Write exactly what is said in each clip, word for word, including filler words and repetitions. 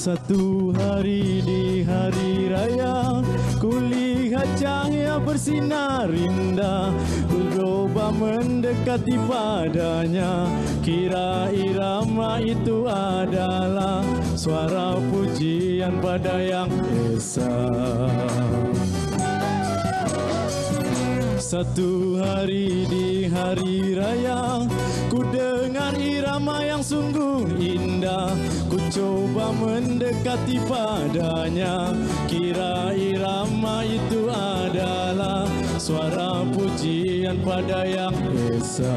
Satu hari di hari raya, kulihat cahaya bersinar indah. Ku coba mendekati padanya, kira irama itu adalah suara pujian pada Yang Esa. Satu hari di hari raya, ku dengar irama yang sungguh indah. Ku coba mendekati padanya, kira irama itu adalah suara pujian pada Yang Esa.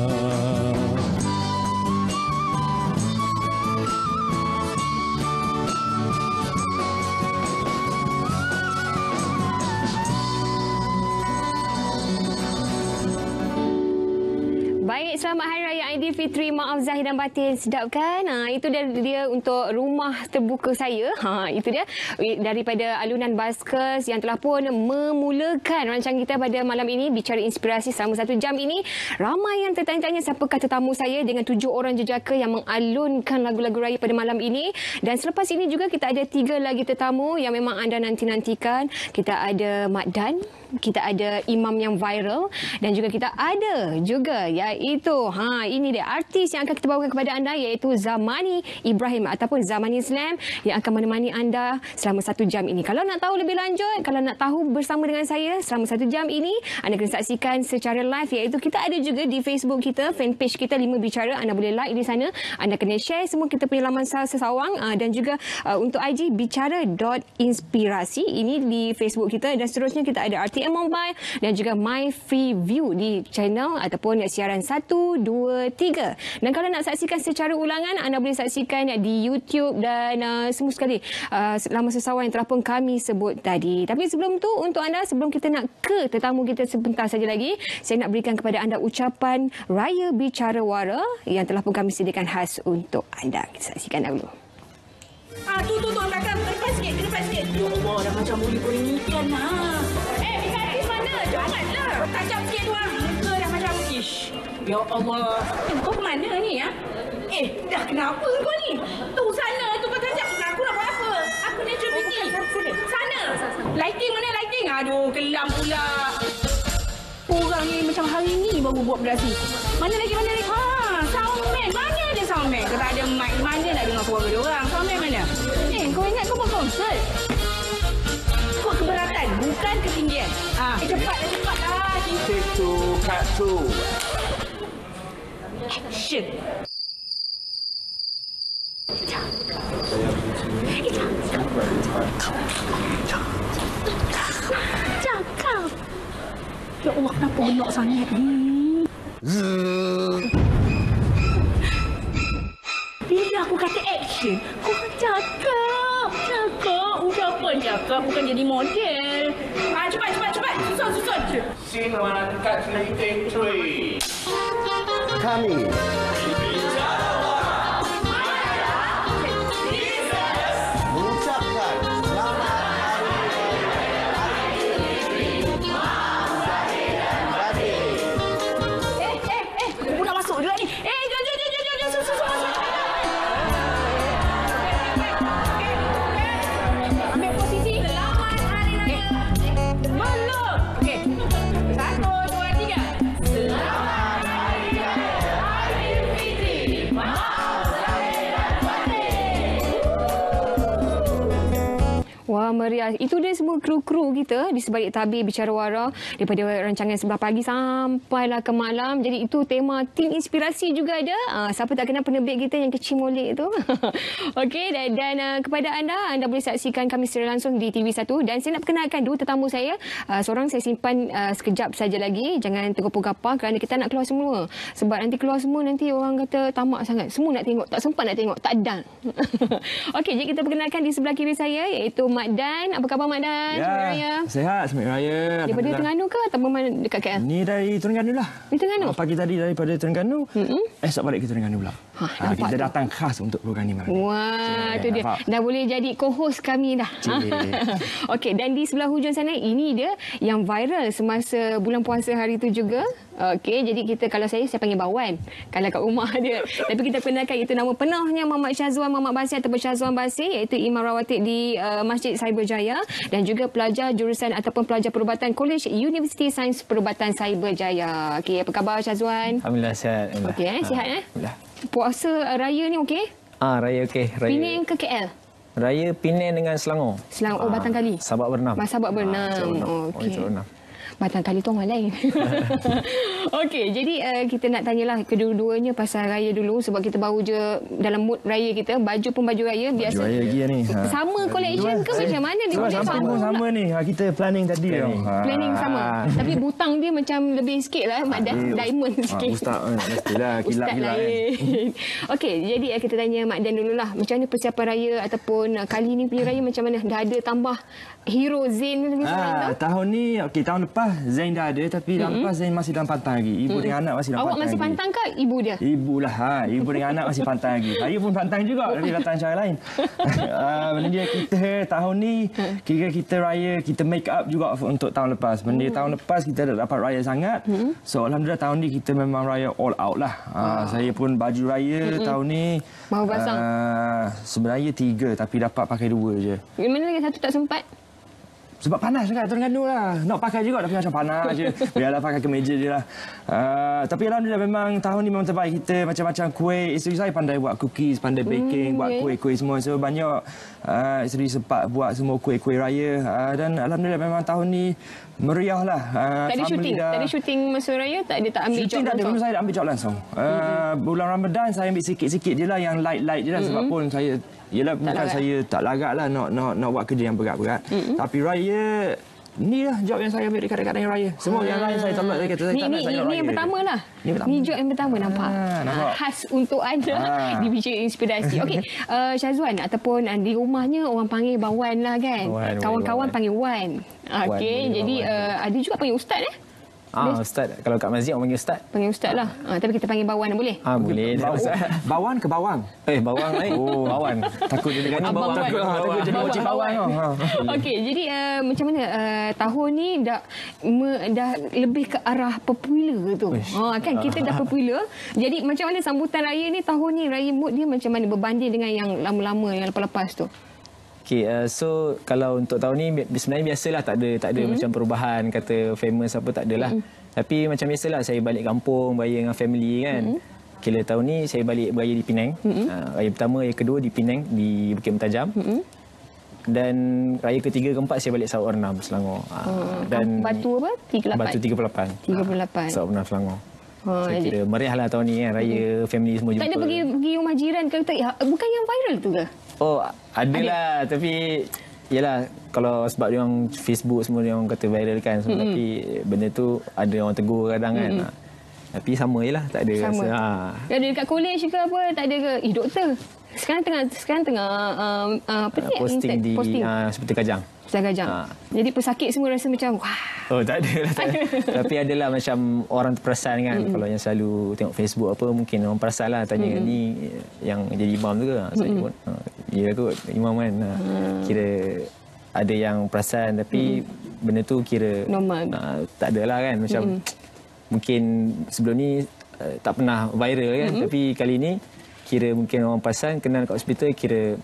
Baik, selamat Hari Raya Aidilfitri. Maaf Zahir dan batin. Sedap kan? Ha, itu dia, dia untuk rumah terbuka saya. Ha, itu dia daripada alunan Buskers yang telah pun memulakan rancangan kita pada malam ini. Bicara inspirasi selama satu jam ini. Ramai yang tertanya-tanya siapakah tetamu saya dengan tujuh orang jejaka yang mengalunkan lagu-lagu raya pada malam ini. Dan selepas ini juga kita ada tiga lagi tetamu yang memang anda nanti-nantikan. Kita ada Mak Dan, kita ada Imam yang viral dan juga kita ada juga iaitu ha ini dia artis yang akan kita bawakan kepada anda iaitu Zamani Ibrahim ataupun Zamani Slam yang akan menemani anda selama satu jam ini. Kalau nak tahu lebih lanjut, kalau nak tahu bersama dengan saya selama satu jam ini, anda kena saksikan secara live iaitu kita ada juga di Facebook kita, fanpage kita Lima Bicara. Anda boleh like di sana, anda kena share semua kita punya laman sesawang uh, dan juga uh, untuk I G bicara dot inspirasi ini di Facebook kita dan seterusnya kita ada R T M Mobile dan juga My Free View di channel ataupun siaran satu, dua, tiga. Dan kalau nak saksikan secara ulangan, anda boleh saksikan di YouTube dan uh, semua sekali uh, selama sesawang yang telah pun kami sebut tadi. Tapi sebelum tu, untuk anda, sebelum kita nak ke tetamu kita sebentar saja lagi, saya nak berikan kepada anda ucapan Raya Bicara Wara yang telah pun kami sediakan khas untuk anda. Kita saksikan dahulu. Ah, tu, tu, tu, belakang. Depan sikit, depan sikit. Ya Allah, dah macam boleh goreng ikan lah. Eh, ikan di mana? Janganlah. Tajam sikit tu lah. Muka dah macam, ish. Ya Allah. Eh, kau ke mana ni, ya? Eh, dah kenapa kau ni? Tu, sana tu kau tajam. Aku nak buat apa? Aku natural beauty. Sana. Lighting mana lighting? Aduh, kelam pula. Orang ni macam hari ni baru buat berdasi. Mana lagi, mana lagi? Ha, soundman. Mana ada soundman? Kau tak ada mic. Mana nak dengar suara dia orang? Soundman mana? Eh, kau ingat kau buat konsert? Kau keberatan, bukan ketinggian. Ah, eh, cepatlah, cepatlah. Take two, cut two. Action. Cakap. Ya Allah, kenapa benok sangat ni? Bila aku kata action, kau cakap. Cakap. Udah apa cakap, bukan jadi model. Ah, cepat, cepat, cepat. Susun, susun. Scene one, cut three, take three. Kami mengucapkan selamat hari raya. Eh, eh, eh. Aku nak masuk juga ni. Eh, jom, jom, jom, jom, jom. Susun, susun, masuk. Ambil posisi. Selamat hari raya. Belum. Okey. Satu, dua, tiga. Selamat hari raya Aidilfitri. Maaf lahir dan batin. Wah, meriah. Itu dia semua kru-kru kita di sebalik tabir Bicara Wara daripada rancangan sebelah pagi sampailah ke malam. Jadi itu tema tim inspirasi juga ada. Uh, siapa tak kenal penerbit kita yang kecil molek tu. Okey, dan, dan uh, kepada anda, anda boleh saksikan kami secara langsung di T V satu. Dan saya nak perkenalkan dua tetamu saya. Uh, seorang saya simpan uh, sekejap saja lagi. Jangan tergopoh-gapah kerana kita nak keluar semua. Sebab nanti keluar semua, nanti orang kata tamak sangat. Semua nak tengok. Tak sempat nak tengok. Tak dan. Okey, jadi kita perkenalkan di sebelah kiri saya iaitu Mak Dan. Apa khabar Mak Dan? Ya, Selamat Raya. sehat. Selamat Raya. Daripada Terengganu ke atau mana dekat K L? Ni dari Terengganu lah. Di Terengganu? Ah, pagi tadi daripada Terengganu. Mm-mm. Esok balik ke Terengganu pula. Ha, Ha, kita datang khas untuk program ni malam ni. Wah, tu Cik, dia. nampak? Dah boleh jadi co-host kami dah. Okey, dan di sebelah hujung sana ini dia yang viral semasa bulan puasa hari tu juga. Okey, jadi kita kalau saya saya panggil Bawan. Kalau kat rumah dia. Tapi kita kenalkan itu nama penuhnya Muhammad Syazwan Muhammad Basir ataupun Syazwan Basir, iaitu Imam Rawatib di uh, Masjid Cyberjaya dan juga pelajar jurusan ataupun pelajar perubatan College Universiti Sains Perubatan Cyberjaya. Okey, apa khabar Syazwan? Alhamdulillah sihat. Okey, eh, sihat eh? Alhamdulillah. Puasa uh, raya ni okey? Ah, raya okey. Raya. Penang ke K L? Raya Penang dengan Selangor. Selangor, oh, Batang Kali. Sabak bernam. Sabak bernam. Ah, Sabak bernam. Oh, Oh, okey. Sabak bernam. Batang Kali tu orang lain. Okey, jadi uh, kita nak tanyalah kedua-duanya pasal raya dulu sebab kita baru je dalam mood raya kita. Baju pun baju raya biasa. Baju raya lagi ni. Ha. Sama collection ke macam mana ni? Sama, sama, sama, sama ni. Ha, kita planning tadi. Planning. Ha. Planning sama. Tapi butang dia macam lebih sikit lah. Mak dah diamond Ha, sikit. ustaz eh, mestilah Ustaz kilat-kilat. Eh. lain. Okey, jadi uh, kita tanya Mak Dan dululah. Macam mana persiapan raya ataupun uh, kali ni punya raya macam mana? Dah ada tambah hero Zain lagi seorang Ah, tau? tahun ni, okey, tahun lepas Zain dah ada tapi tahun lepas Zain masih dalam pantang lagi. Ibu dengan anak masih dalam Awak pantang masih lagi. pantang ke ibu dia? Ibu lah, ha. Ibu dengan anak masih pantang lagi. Saya pun pantang juga, tapi datang cara lain. uh, benda dia kita tahun ni, kira kita raya, kita make up juga untuk tahun lepas. Benda tahun lepas kita dah dapat raya sangat. So, Alhamdulillah tahun ni kita memang raya all out lah. Uh, saya pun baju raya tahun ni. Baru pasang? Uh, sebenarnya tiga, tapi dapat pakai dua je. Mana lagi satu tak sempat? Sebab panas sangat Terengganu lah. Nak pakai juga tapi macam panas je. Biarlah pakai kemeja je lah. Uh, tapi Alhamdulillah memang tahun ni memang terbaik. Kita macam-macam kuih. Isteri saya pandai buat cookies, pandai baking, Hmm, buat okay. kuih-kuih semua. So banyak uh, isteri sempat buat semua kuih-kuih raya. Uh, dan Alhamdulillah memang tahun ni meriah lah. Uh, Tak ada family syuting? dah- Tak ada syuting masa raya? Tak ada tak ambil job Syuting tak ada, langsung? memang saya ambil job langsung. Uh, bulan Ramadan saya ambil sikit-sikit je lah yang light-light je lah sebab pun saya, yelah bukan larat. saya tak larat lah nak, nak, nak buat kerja yang berat-berat. Tapi raya, ni lah job yang saya ambil dekat-dekat dengan raya. Semua yang lain saya tolak, saya kata saya Ni, tak ni, nak, saya ni, nak ni raya. yang pertama lah. Ni pertama. Ni job yang pertama nampak. Ah, nampak. Khas untuk anda Ah. di Bincang Inspirasi. Okey, uh, Syazwan ataupun uh, di rumahnya orang panggil Bawan lah kan. Wan, Kawan-kawan Wan. panggil Wan. Okey, boleh jadi Bawan. uh, ada juga panggil Ustaz eh? Ah, Ustaz. Kalau kat masjid orang panggil Ustaz. Panggil Ustaz lah. Uh, tapi kita panggil Bawan boleh? Ah, boleh. Bawang, bawang ke bawang? Eh, bawang lain. Oh, bawang. Takut dia dengar ni Abang bawang. Wan. Takut, Ah, takut jadi Bawang, mocik bawang. bawang. tau. Ha. Okey, jadi uh, macam mana uh, tahun ni dah me, dah lebih ke arah popular tu. Ha kan kita dah popular. Jadi macam mana sambutan raya ni tahun ni raya mood dia macam mana berbanding dengan yang lama-lama yang lepas-lepas tu? Okay, uh, so kalau untuk tahun ni bi- sebenarnya biasalah, tak ada tak ada mm-hmm. macam perubahan kata famous apa tak adalah. Mm-hmm. Tapi macam biasalah saya balik kampung beraya dengan family kan. Mm-hmm. Kira tahun ni saya balik beraya di Penang. Mm-hmm. Uh, raya pertama, raya kedua di Penang di Bukit Mentajam. Mm-hmm. Dan raya ketiga keempat saya balik Sabak Bernam Selangor. Uh, Hmm. dan Batu apa? tiga puluh lapan. Batu tiga puluh lapan. tiga puluh lapan. Sabak Bernam Selangor. Ha, So kira meriah lah tahun ni kan, raya family semua jumpa. tak ada pergi pergi rumah jiran ke tak? Ya, bukan yang viral tu ke? Oh, adalah ada. Tapi yalah, kalau sebab dia orang Facebook semua dia orang kata viral kan, so, mm-hmm. tapi benda tu ada orang tegur kadang kan. Mm-hmm. Tapi sama je lah, tak ada Sama. rasa. Ha. Ada dekat college ke apa? Tak ada ke? Eh doktor. Sekarang tengah sekarang tengah um, uh, apa ni? Posting Intake, di posting. uh, seperti Kajang. Ustaz Gajang. Ha. Jadi pesakit semua rasa macam wah. Oh, tak ada lah. Tak ada. Tapi adalah macam orang terperasan kan. Mm-hmm. Kalau yang selalu tengok Facebook apa, mungkin orang perasan lah tanya mm-hmm. ni yang jadi imam tu ke? Saya mm-hmm. pun, uh, ya kot imam kan. Uh, mm. Kira ada yang perasan tapi mm-hmm. benda tu kira normal. Uh, tak adalah kan. Macam mm-hmm. mungkin sebelum ni uh, tak pernah viral kan. Mm-hmm. Tapi kali ni kira mungkin orang perasan, kenal kat hospital, kira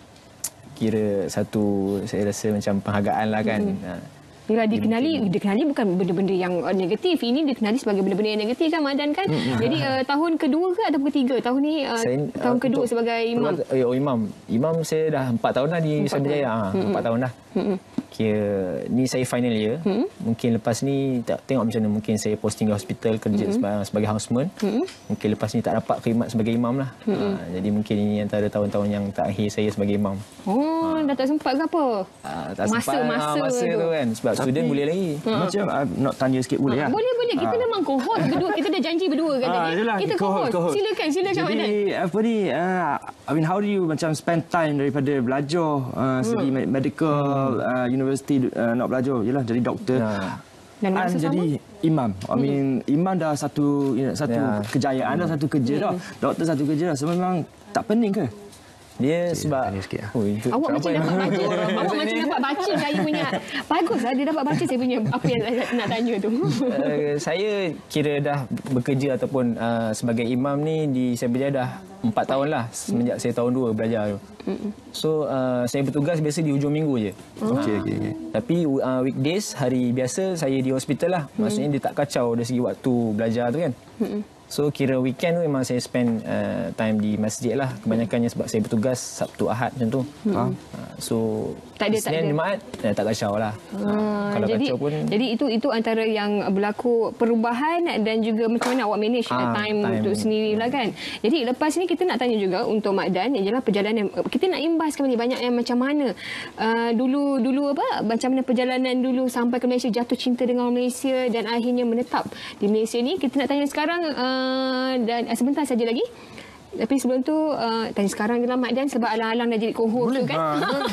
kira satu saya rasa macam penghargaan lah kan. Mm-hmm. Bila dikenali, dikenali bukan benda-benda yang uh, negatif. Ini dikenali sebagai benda-benda yang negatif kan Madan kan. Mm-hmm. Jadi uh, tahun kedua ke ataupun ketiga? Tahun ni uh, Saya, tahun uh, kedua untuk sebagai imam. Eh, oh imam. Imam saya dah empat tahun dah di Cyberjaya. Ha, Mm-mm. empat tahun dah. Mm-mm. Kira ni saya final year. Mm-hmm. Mungkin lepas ni tak tengok macam mana, mungkin saya posting di hospital kerja mm-hmm. sebagai, sebagai houseman. Mm-hmm. Mungkin lepas ni tak dapat khidmat sebagai imam lah. Mm-hmm. Ha, jadi mungkin ini antara tahun-tahun yang terakhir saya sebagai imam. Oh, ha. dah tak sempat ke apa? Ha, tak Masa- sempat, masa ha, masa tu. tu kan. Sebab Tapi- student boleh lagi. Macam uh, nak tanya sikit boleh Ha, lah. boleh boleh kita Ah. memang co-host berdua. Kita dah janji berdua kan Ah, tadi. itulah, Kita co-host, co-host. co-host. Silakan silakan Madan. Jadi apa ni, uh, I mean how do you macam spend time daripada belajar uh, segi Hmm. medical uh, universiti uh, nak belajar, yelah jadi doktor. Nah. Dan An masa jadi imam. I mean, imam dah satu satu Ya. kejayaan dah, satu kerja dah. Doktor satu kerja dah. So memang tak pening ke? Dia sebab tanya sikit lah. oh, itu, Awak macam apa yang- dapat baca. Awak macam dapat baca saya punya. Baguslah dia dapat baca saya punya apa yang saya nak tanya tu. Uh, saya kira dah bekerja ataupun uh, sebagai imam ni di Cyberjaya dah empat tahun lah semenjak saya tahun dua belajar tu. So uh, saya bertugas biasa di hujung minggu je. Okey, okey, okey. Tapi uh, weekdays hari biasa saya di hospital lah. Maksudnya dia tak kacau dari segi waktu belajar tu kan. So kira weekend tu memang saya spend uh, time di masjid lah. Kebanyakannya sebab saya bertugas Sabtu Ahad macam tu. Uh, so Tak ada, tak Isnin ada. Jumaat eh, tak kacau lah. Ah, Kalau jadi, kacau pun jadi itu itu antara yang berlaku perubahan dan juga macam mana awak manage Ah, time, time. untuk sendiri lah kan. Jadi lepas ni kita nak tanya juga untuk Mak Dan yang jelas perjalanan kita nak imbaskan ni banyak yang macam mana uh, dulu dulu apa macam mana perjalanan dulu sampai ke Malaysia, jatuh cinta dengan orang Malaysia dan akhirnya menetap di Malaysia ni. Kita nak tanya sekarang uh, dan uh, sebentar saja lagi. Tapi sebelum tu uh, tanya sekarang je lah Mak Dan sebab alang-alang dah jadi co-host tu kan.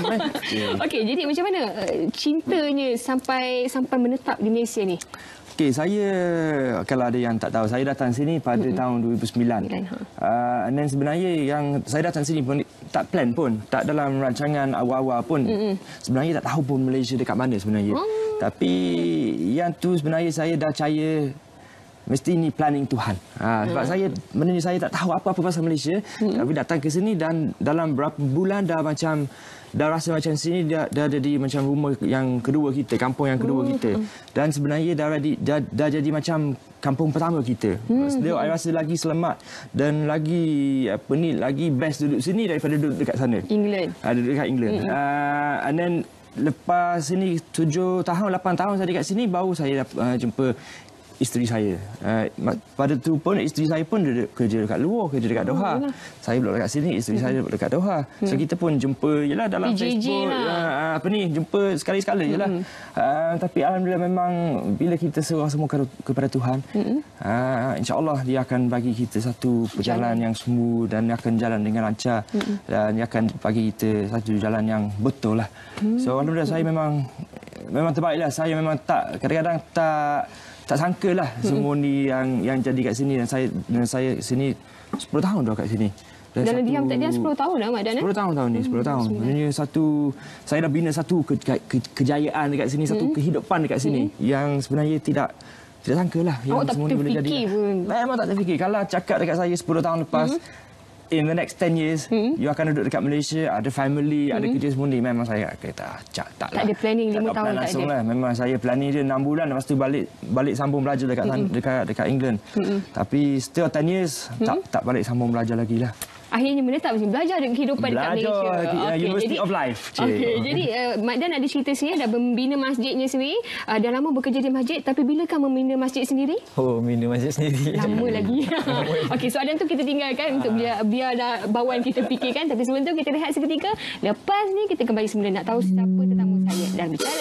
Okey, jadi macam mana uh, cintanya sampai sampai menetap di Malaysia ni? Okey, saya kalau ada yang tak tahu, saya datang sini pada mm-hmm. tahun dua ribu sembilan. Ha. Uh, dan sebenarnya yang saya datang sini pun tak plan pun, tak dalam rancangan awal-awal pun. Mm-hmm. Sebenarnya tak tahu pun Malaysia dekat mana sebenarnya. Oh. Tapi yang tu sebenarnya saya dah percaya mesti ni planning Tuhan. Ha, sebab hmm. saya menurut saya tak tahu apa-apa pasal Malaysia, hmm. tapi datang ke sini dan dalam berapa bulan dah macam dah rasa macam sini dah dah jadi macam rumah yang kedua kita, kampung yang kedua hmm. kita. Dan sebenarnya dah, dah dah jadi macam kampung pertama kita. Hmm. Still I rasa lagi selamat dan lagi apa ni lagi best duduk sini daripada duduk dekat sana. England. Ah, duduk dekat England. Hmm. Uh, and then lepas sini tujuh tahun, lapan tahun saya dekat sini baru saya uh, jumpa isteri saya. Uh, pada tu pun isteri saya pun duduk kerja dekat luar, kerja dekat Doha. Oh, saya pula dekat sini, isteri hmm. saya duduk dekat Doha. Hmm. So kita pun jumpa jelah dalam P J J Facebook lah. uh, apa ni, jumpa sekali-sekala jelah. Hmm. Uh, tapi alhamdulillah memang bila kita serah semua kepada Tuhan, hmm. uh, insya-Allah dia akan bagi kita satu perjalanan jalan yang smooth dan dia akan jalan dengan lancar. Hmm. Dan dia akan bagi kita satu jalan yang betul lah. Hmm. So alhamdulillah saya memang memang terbaiklah. Saya memang tak kadang-kadang tak tak sangka lah semua ni yang yang jadi kat sini dan saya dan saya sini sepuluh tahun dah kat sini. Dan satu, diam tak diam sepuluh tahun dah Mak Dan. sepuluh tahun tahun ni, sepuluh tahun. Sebenarnya satu saya dah bina satu ke, ke, kejayaan dekat sini, satu hmm. kehidupan dekat sini hmm. yang sebenarnya tidak tidak sangka lah yang awak semua ni boleh jadi. Pun. Memang tak terfikir. Kalau cakap dekat saya sepuluh tahun lepas hmm. in the next ten years, hmm. you akan duduk dekat Malaysia, ada family, hmm. ada kerja semua ni. Memang saya kata, cak, tak lah. Tak ada planning lima tahun, tak ada. Lah. Memang saya planning dia enam bulan, lepas tu balik balik sambung belajar dekat hmm. dekat, dekat England. Hmm. Tapi still ten years, hmm. tak tak balik sambung belajar lagi lah. Akhirnya menetap belajar dengan kehidupan belajar, dekat Malaysia. Belajar okay, University jadi, of Life. Okey, jadi uh, Mak Dan ada cerita sendiri, dah membina masjidnya sendiri. Uh, dah lama bekerja di masjid, tapi bilakah membina masjid sendiri? Oh, bina masjid sendiri. Lama lagi. Okey, soalan tu kita tinggalkan untuk biar, biar dah bawaan kita fikirkan. Tapi sebelum tu kita rehat seketika. Lepas ni kita kembali semula nak tahu siapa tetamu saya. Dan bicara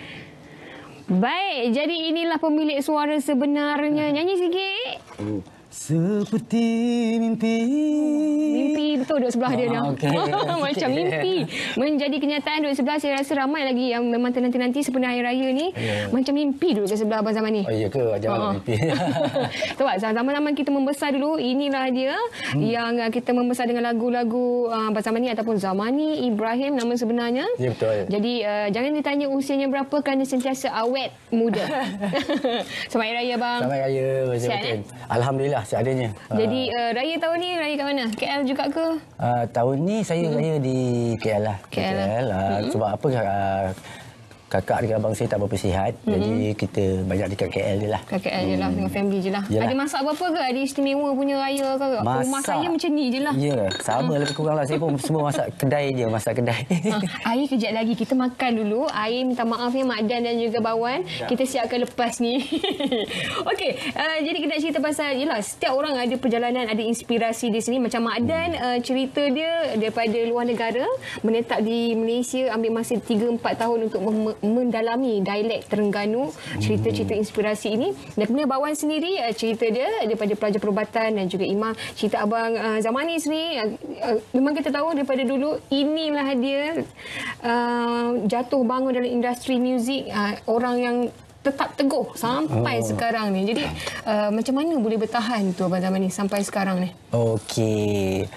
Baik, jadi inilah pemilik suara sebenarnya. Nyanyi sikit. Seperti mimpi. Mimpi betul duduk sebelah dia dah. Oh, okay. Macam mimpi. Menjadi kenyataan duduk sebelah. Saya rasa ramai lagi yang memang nanti-nanti sempena Hari Raya ni. Yeah. Macam mimpi duduk ke sebelah Abang Zaman ni. Oh iya ke? Jangan uh-huh. mimpi. Sebab zaman-zaman kita membesar dulu, inilah dia hmm. yang kita membesar dengan lagu-lagu uh, Abang Zaman ni ataupun Zamani Ibrahim nama sebenarnya. Ya, betul. Jadi uh, jangan ditanya usianya berapa kerana sentiasa awet muda. Selamat Hari Raya bang. Selamat Raya. Sihat, betul. Eh? Alhamdulillah seadanya. Jadi uh, Raya tahun ni Raya kat mana? K L juga ke? Uh, tahun ni saya hmm. Raya di K L lah. K L. K L. Uh, hmm. Sebab apa uh, kakak dengan abang saya tak berapa sihat. Hmm. Jadi kita banyak dekat K L je lah. Kat K L je lah. Hmm. Dengan family je lah. Yalah. Ada masak apa-apa ke? Ada istimewa punya raya ke? Masak. Rumah saya macam ni je lah. Ya. Sama hmm. lebih kurang lah. Saya pun semua masak kedai je. Masak kedai. Ha, air kejap lagi. Kita makan dulu. Air minta maaf ya Mak Dan dan juga Bawan. Ya. Kita siapkan lepas ni. Okey. Uh, jadi kita nak cerita pasal, yelah, setiap orang ada perjalanan, ada inspirasi di sini. Macam Mak Dan, hmm. uh, cerita dia daripada luar negara. Menetap di Malaysia. Ambil masa tiga empat tahun untuk mem- mendalami dialek Terengganu, cerita-cerita inspirasi ini. Dan kemudian Bawan sendiri, uh, cerita dia daripada pelajar perubatan dan juga imam. Cerita Abang uh, Zamani sendiri, uh, uh, memang kita tahu daripada dulu, inilah dia uh, jatuh bangun dalam industri muzik, uh, orang yang tetap teguh sampai oh. sekarang ni. Jadi uh, macam mana boleh bertahan tu Abang Zamani sampai sekarang ni? Okey.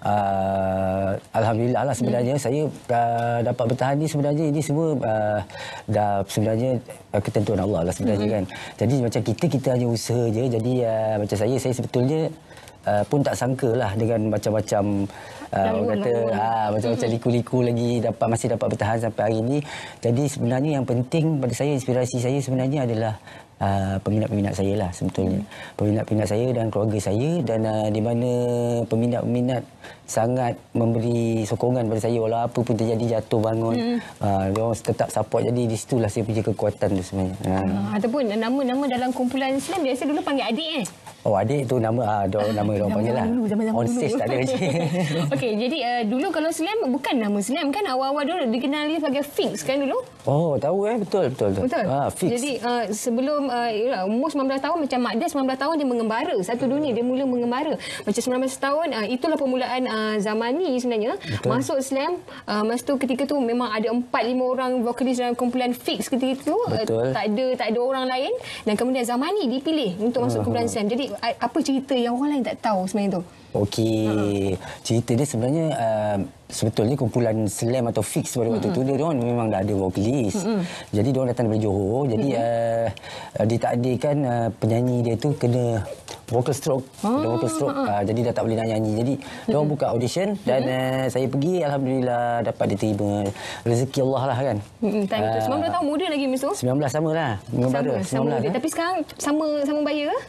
Uh, Alhamdulillah lah sebenarnya hmm. saya uh, dapat bertahan ni sebenarnya ini semua uh, dah sebenarnya uh, ketentuan Allah lah sebenarnya hmm. kan. Jadi macam kita kita hanya usaha je. Jadi uh, macam saya saya sebetulnya uh, pun tak sangka lah dengan macam-macam uh, orang kata uh, macam-macam liku-liku lagi dapat masih dapat bertahan sampai hari ini. Jadi sebenarnya yang penting pada saya, inspirasi saya sebenarnya adalah Uh, peminat-peminat saya lah sebetulnya. Hmm. Peminat-peminat saya dan keluarga saya, dan uh, di mana peminat-peminat sangat memberi sokongan pada saya walau apa pun terjadi, jatuh bangun. Hmm. Uh, dia orang tetap support. Jadi di situlah saya punya kekuatan tu sebenarnya. Uh. Uh, ataupun nama-nama dalam kumpulan Slam biasa dulu panggil adik eh? Oh, adik tu nama ah uh, nama dia orang panggil lah. Dulu, zaman-zaman on stage dulu. tak ada je. Okey, jadi uh, dulu kalau Slam bukan nama Slam kan, awal-awal dulu dikenali sebagai Fix kan dulu? Oh, tahu eh, betul betul betul. Betul. Ah, Fix. Jadi uh, sebelum uh, umur sembilan belas tahun, macam Mak Dan sembilan belas tahun dia mengembara satu dunia, dia mula mengembara. Macam sembilan belas tahun uh, itulah permulaan uh, Zamani sebenarnya. Betul. Masuk Slam uh, masa tu ketika tu memang ada empat lima orang vokalis dalam kumpulan Fix ketika itu. Uh, tak ada tak ada orang lain, dan kemudian Zamani dipilih untuk masuk uh-huh. kumpulan Slam. Jadi uh, apa cerita yang orang lain tak tahu sebenarnya tu? Okey, uh-huh. cerita dia sebenarnya uh, sebetulnya kumpulan Slam atau Fix pada waktu uh-huh. tu dia orang memang dah ada vokalis. Uh-huh. Jadi dia orang datang dari Johor. Jadi uh-huh. uh, ditakdirkan uh, penyanyi dia tu kena vocal stroke. Uh-huh. Ada vocal stroke. Uh-huh. Uh, jadi dah tak boleh nak nyanyi. Jadi uh-huh. dia orang buka audition dan uh-huh. uh, saya pergi, alhamdulillah dapat diterima. Rezeki Allah lah kan. Uh-huh. Time tu sembilan belas tahun muda lagi Miss tu. sembilan belas sama lah. Sama, sama muda. Tapi sekarang sama sama bayar ke?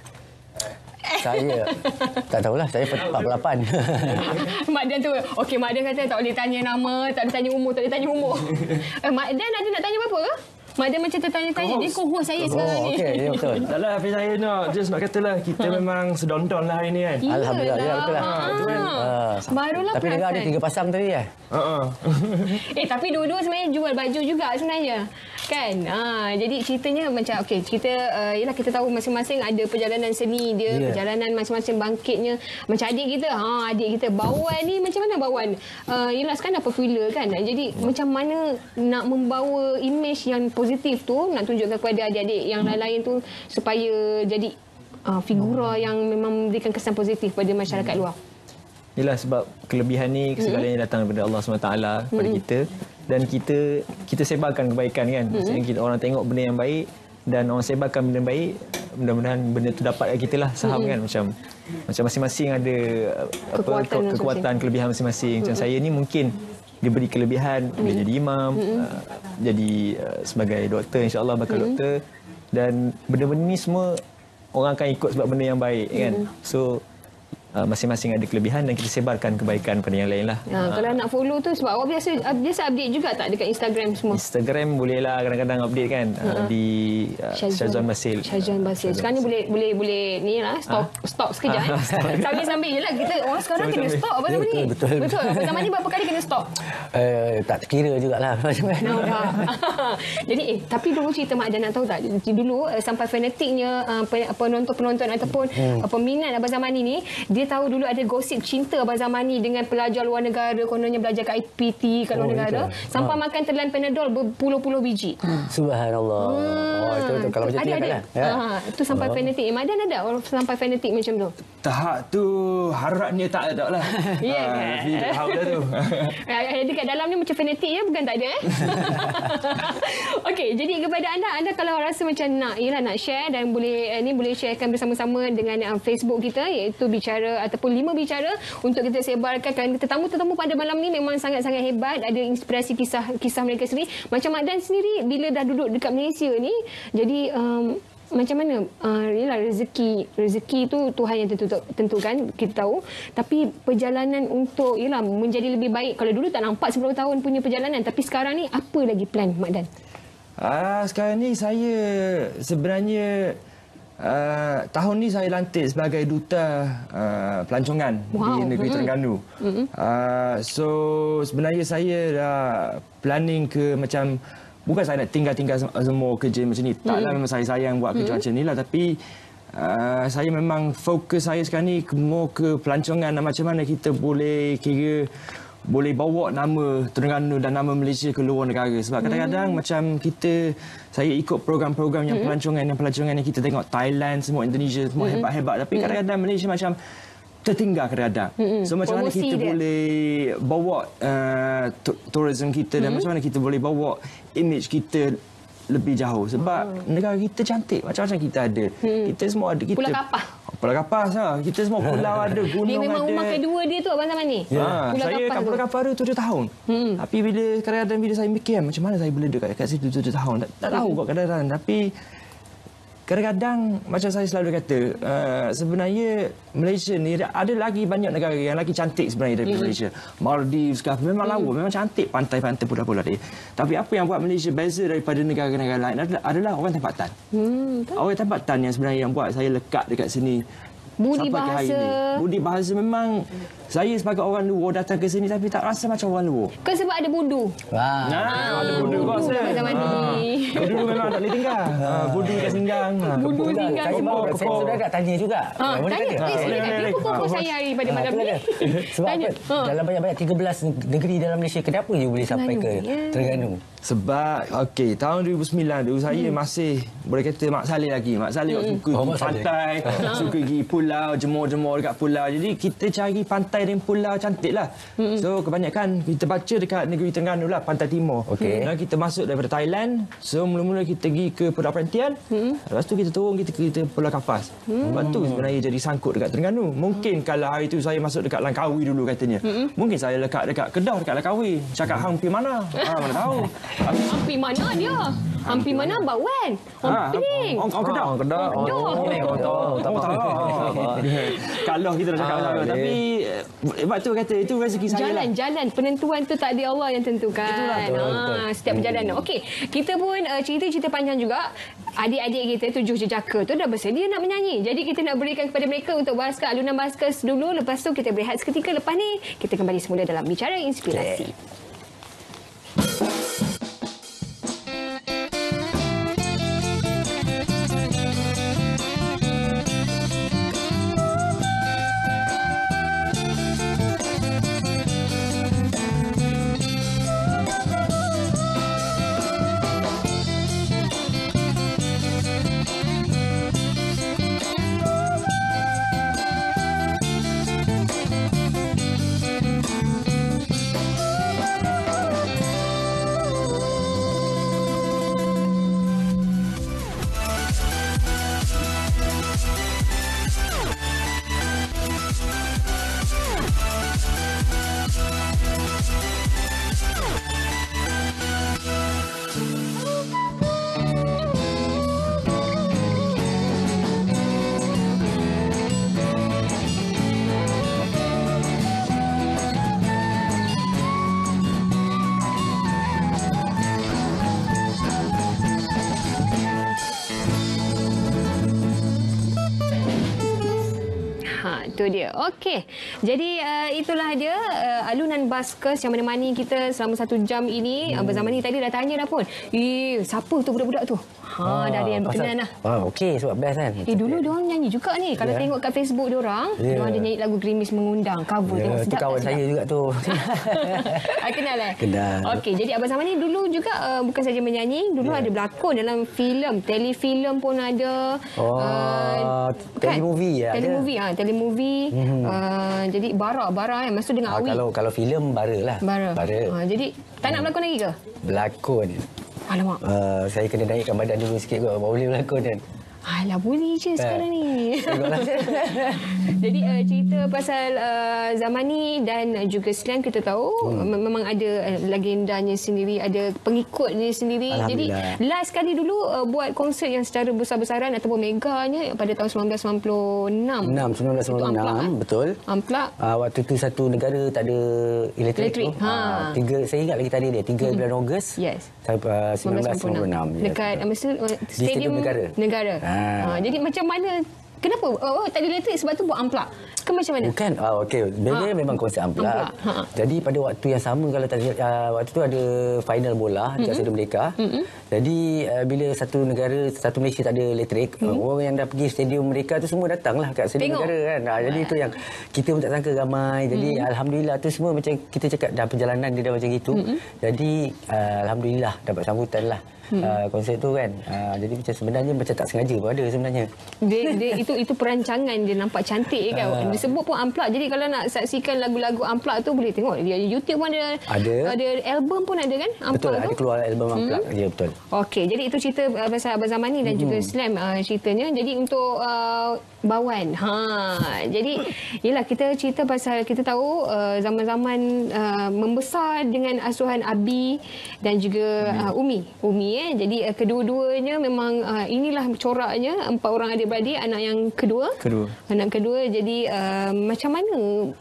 Saya tak tahulah, saya empat puluh lapan. Mak Dan tu, okey, Mak Dan kata tak boleh tanya nama, tak boleh tanya umur, tak boleh tanya umur. eh, Mak Dan ada nak tanya apa-apa ke? Mak Dan macam tertanya-tanya. Dia co-host saya sekarang ni. Okey, ya betul. Tak lah, tapi saya nak just nak katalah kita memang sedondon lah hari ni kan. Alhamdulillah, ya betul lah. Ah, barulah tapi dengar ada tiga pasang tadi ya? Uh-uh. eh, tapi dua-dua sebenarnya jual baju juga sebenarnya. Kan? Ha, jadi ceritanya macam, okey, kita, uh, yelah kita tahu masing-masing ada perjalanan seni dia, yeah. perjalanan masing-masing bangkitnya. Macam adik kita, ha, adik kita Bawan ni macam mana Bawan? Uh, yelah sekarang dah popular kan? Jadi hmm. macam mana nak membawa imej yang positif tu, nak tunjukkan kepada adik-adik yang lain-lain tu supaya jadi uh, figura yang memang memberikan kesan positif pada masyarakat luar. Yalah, sebab kelebihan ni segalanya datang daripada Allah subhanahu wa taala kepada kita, dan kita kita sebarkan kebaikan kan. Maksudnya kita orang tengok benda yang baik dan orang sebarkan benda baik, mudah-mudahan benda tu dapat kat kita lah saham kan. Macam macam masing-masing ada kekuatan, apa ke, kekuatan kelebihan masing-masing. Macam saya ni mungkin diberi kelebihan boleh jadi imam, uh, jadi uh, sebagai doktor, insya-Allah bakal doktor, dan benda-benda ni semua orang akan ikut sebab benda yang baik kan. So uh, masing-masing ada kelebihan dan kita sebarkan kebaikan pada yang lain lah. Ha, kalau nak follow tu sebab awak biasa biasa update juga tak dekat Instagram semua? Instagram boleh lah kadang-kadang update kan uh, di uh, Syazwan Basil. Syazwan Basil. Sekarang ni boleh boleh boleh ni lah stop ha? stop sekejap ha? eh. Sambil-sambil je lah kita orang sekarang kena stop apa nama ni? Betul. Betul. Apa zaman ni berapa kali kena stop? Uh, tak terkira jugalah. Nampak. Jadi eh tapi dulu cerita Mak Dan nak tahu tak? Dulu uh, sampai fanatiknya uh, penonton-penonton ataupun hmm. uh, peminat Abang Zamani ni, dia tahu dulu ada gosip cinta Abang Zamani dengan pelajar luar negara, kononnya belajar kat I P T kat luar oh, negara itu. Sampai ha. makan telan Panadol berpuluh-puluh biji. Subhanallah. Hmm. Oh itu, itu kalau macam tu kan. Ya. Ha, itu sampai oh. fanatik. Mak Dan ada orang sampai fanatik macam tu. Tahap tu harapnya tak ada lah. Ya kan. Tapi tahap dah tu. Dekat dalam ni macam fanatik ya, bukan tak ada eh. Okey, jadi kepada anda, anda kalau rasa macam nak, yalah nak share dan boleh eh, ni boleh sharekan bersama-sama dengan uh, Facebook kita iaitu Bicara ataupun Lima Bicara untuk kita sebarkan. Kerana tetamu-tetamu pada malam ni memang sangat-sangat hebat, ada inspirasi kisah kisah mereka sendiri. Macam Mak Dan sendiri bila dah duduk dekat Malaysia ni, jadi um, macam mana uh, yalah, rezeki rezeki tu Tuhan yang tentu, tentukan, kita tahu, tapi perjalanan untuk yalah menjadi lebih baik, kalau dulu tak nampak sepuluh tahun punya perjalanan, tapi sekarang ni apa lagi plan Mak Dan? Ah, sekarang ni saya sebenarnya uh, tahun ni saya lantik sebagai duta uh, pelancongan wow. di negeri Terengganu. Mm-hmm. Uh, so sebenarnya saya dah planning ke macam, bukan saya nak tinggal-tinggal semua kerja macam ni. Taklah mm-hmm. memang saya sayang buat kerja mm-hmm. macam ni lah. Tapi uh, saya memang fokus saya sekarang ni more ke pelancongan dan macam mana kita boleh kira boleh bawa nama Terengganu dan nama Malaysia ke luar negara. Sebab kadang-kadang hmm. macam kita, saya ikut program-program yang hmm. pelancongan, yang pelancongan yang kita tengok Thailand, semua Indonesia, semua hmm. hebat-hebat. Tapi hmm. kadang-kadang Malaysia macam tertinggal kadang-kadang. Hmm. So macam mana kita dia. boleh bawa uh, tourism kita dan hmm. macam mana kita boleh bawa image kita lebih jauh. Sebab hmm. negara kita cantik, macam-macam kita ada. Hmm. Kita semua ada. Kita, Pulau Kapah. Pulau Kapah lah. Kita semua pulau ada, gunung ada. Dia memang ada. rumah kedua dia tu Abang Zaman ni? Ya. Ha, Pulau saya kat Pulau Kapah tu tujuh tahun. Hmm. Tapi bila kadang-kadang bila saya fikir macam mana saya boleh dekat kat situ tujuh tahun. Tak, tak tahu kot kadang-kadang. Tapi kadang-kadang macam saya selalu kata, uh, sebenarnya Malaysia ni ada lagi banyak negara yang lagi cantik sebenarnya daripada mm. Malaysia. Maldives ke apa, memang mm. lawa, memang cantik pantai-pantai pulau-pulau dia. Tapi apa yang buat Malaysia beza daripada negara-negara lain adalah, adalah orang tempatan. Mm, orang tempatan yang sebenarnya yang buat saya lekat dekat sini. Budi sampai bahasa. ke hari ini. Budi bahasa memang saya sebagai orang luar datang ke sini tapi tak rasa macam orang luar. Ke sebab ada budu. Wah. Nah, ah, ada budu kau saya. Zaman ni. Budu dulu memang tak boleh tinggal. Ah, budu kat Singgang. Budu tinggal. Saya baru saya sudah agak tanya juga. Ha, tanya. Eh, silakan. Dia pukul saya hari pada malam ni. Sebab apa? Dalam banyak-banyak tiga belas negeri dalam Malaysia, kenapa you boleh sampai ke Terengganu? Sebab okey, tahun dua ribu sembilan dulu saya hmm. masih boleh kata Mak Saleh lagi. Mak Saleh hmm. suka oh, pergi pantai, oh. suka pergi pulau, jemur-jemur dekat pulau. Jadi kita cari pantai dan pulau cantik lah. Hmm. So kebanyakan kita baca dekat negeri Terengganu lah, Pantai Timur. Okay. Dan kita masuk daripada Thailand. So mula-mula kita pergi ke Pulau Perhentian. Hmm. Lepas tu kita turun kita kita Pulau Kapas. Hmm. Lepas tu sebenarnya jadi sangkut dekat Terengganu. Mungkin kalau hari tu saya masuk dekat Langkawi dulu katanya. Hmm. Mungkin saya lekat dekat Kedah dekat Langkawi. Cakap hang pergi mana? Ha, mana tahu. Hampi mana dia? Hampi mana Bawan? Hampi ni. Orang Kedah. Orang Kedah. Oh, tahu. Kalau kita dah cakap sama. Tapi sebab tu kata itu rezeki saya lah. Jalan-jalan. Penentuan tu tak ada Allah yang tentukan. Ha, setiap perjalanan. Okey. Kita pun uh, cerita-cerita panjang juga. Adik-adik kita tujuh jejaka tu dah bersedia nak menyanyi. Jadi kita nak berikan kepada mereka untuk bahaska alunan baskas dulu. Lepas tu kita berehat seketika. Lepas ni kita kembali semula dalam Bicara Inspirasi. Okay. tu dia. Okey. Jadi uh, itulah dia uh, alunan Buskers yang menemani kita selama satu jam ini. Hmm. Abang Zaman ni tadi dah tanya dah pun. Eh, siapa tu budak-budak tu? Ha, oh, dah ada yang berkenan lah. Oh, okey, sebab best kan. Eh, dulu dia orang nyanyi juga ni. Kalau yeah. tengok kat Facebook dia orang, yeah. dia orang ada nyanyi lagu Gerimis Mengundang. Cover. Yeah, tengok sedap. Itu kawan saya juga tu. Ah, kenal eh? Kenal. Okey, jadi Abang Zaman ni dulu juga uh, bukan saja menyanyi, dulu yeah. ada berlakon dalam filem, telefilm pun ada. Oh, uh, telemovie ya. Telemovie ah, telemovie. Mm-hmm. Uh, jadi bara, bara kan masa dengan ah, Awi. Kalau kalau filem bara lah. Bara. bara. Ah, jadi tak nak berlakon lagi ke? Berlakon. Alamak. Uh, saya kena naikkan badan dulu sikit kot. Boleh berlakon kan? Alah, boleh je sekarang ni. Jadi uh, cerita pasal uh, Zaman ni dan juga Slam kita tahu hmm. memang ada uh, legendanya sendiri, ada pengikutnya sendiri. Jadi last kali dulu uh, buat konsert yang secara besar-besaran ataupun meganya pada tahun sembilan belas sembilan puluh enam. enam, sembilan belas sembilan puluh enam, Amplak, betul. Amplak. Uh, waktu tu satu negara tak ada elektrik. elektrik. Ha. Uh, tiga, saya ingat lagi tadi dia, tiga hmm. bulan Ogos. Yes. Uh, sembilan belas sembilan puluh enam. Dekat yes. masa, uh, stadium negara. negara. Ha. Ha. Jadi macam mana? Kenapa? Oh, tak ada elektrik sebab tu buat amplak. Ke macam mana? Bukan. Oh, okey. Sebenarnya ha. memang konsep amplak. amplak. Ha. Jadi pada waktu yang sama kalau tadi uh, waktu tu ada final bola dekat mm-hmm. Stadium Merdeka. Mm-hmm. Jadi uh, bila satu negara, satu Malaysia tak ada elektrik, mm-hmm. orang yang dah pergi Stadium Merdeka tu semua datanglah kat Stadium Tengok. Negara kan. Ha, jadi itu yang kita pun tak sangka ramai. Jadi mm-hmm. alhamdulillah tu semua macam kita cakap dah perjalanan dia dah macam gitu. Mm-hmm. Jadi uh, alhamdulillah dapat sambutan lah. Hmm. Uh, konsert tu kan. Uh, jadi macam sebenarnya macam tak sengaja pun ada sebenarnya. Dia, dia itu itu perancangan dia nampak cantik kan. Uh. Dia sebut pun amplak. Jadi kalau nak saksikan lagu-lagu amplak tu boleh tengok dia YouTube pun ada. Ada. Ada album pun ada kan? Amplak betul, tu. Ada keluar album amplak. Hmm. Ya betul. Okey, jadi itu cerita uh, pasal Abang Zaman ni dan hmm. juga Slam uh, ceritanya. Jadi untuk uh, Bawan. Ha, jadi yalah kita cerita pasal kita tahu uh, zaman-zaman uh, membesar dengan asuhan Abi dan juga uh, Umi. Umi eh. Jadi uh, kedua-duanya memang uh, inilah coraknya empat orang adik-beradik, anak yang kedua. Kedua. Anak kedua. Jadi uh, macam mana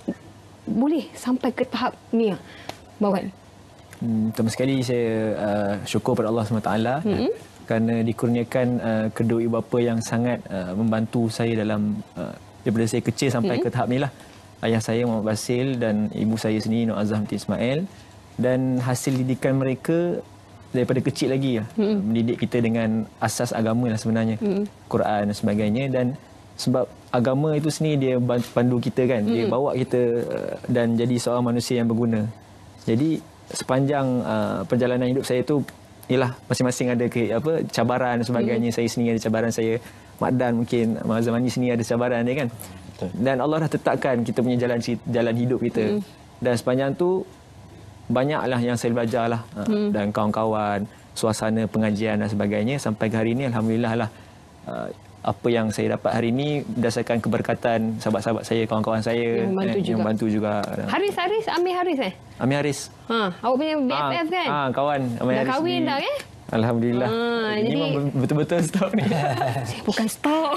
boleh sampai ke tahap ni Bawan? Hmm, pertama sekali saya uh, syukur pada Allah subhanahu wa taala hmm. kerana dikurniakan uh, kedua ibu bapa yang sangat uh, membantu saya dalam uh, daripada saya kecil sampai hmm. ke tahap ni lah. Ayah saya Muhammad Basil dan ibu saya sendiri Nur Azham binti Ismail, dan hasil didikan mereka daripada kecil lagi lah, hmm. mendidik kita dengan asas agama lah sebenarnya, hmm. Quran dan sebagainya. Dan sebab agama itu sendiri dia pandu kita kan, hmm. dia bawa kita uh, dan jadi seorang manusia yang berguna. Jadi sepanjang uh, perjalanan hidup saya tu ialah masing-masing ada ke apa cabaran dan sebagainya. Hmm. Saya sendiri ada cabaran, saya Mak Dan mungkin Mak Zaman ni sendiri ada cabaran dia kan. Betul. Dan Allah dah tetapkan kita punya jalan jalan hidup kita. Hmm. Dan sepanjang tu banyaklah yang saya belajar lah hmm. dan kawan-kawan, suasana pengajian dan sebagainya sampai ke hari ini alhamdulillah lah uh, apa yang saya dapat hari ini berdasarkan keberkatan sahabat-sahabat saya, kawan-kawan saya yang membantu eh, juga. Yang membantu juga. Haris Haris Amir Haris eh? Amir Haris. Ha, awak punya B F F ha, kan? Ha, kawan Amir Haris. Dah kahwin dah eh? Alhamdulillah. Ha, ini jadi betul-betul stok ni. Saya bukan stok.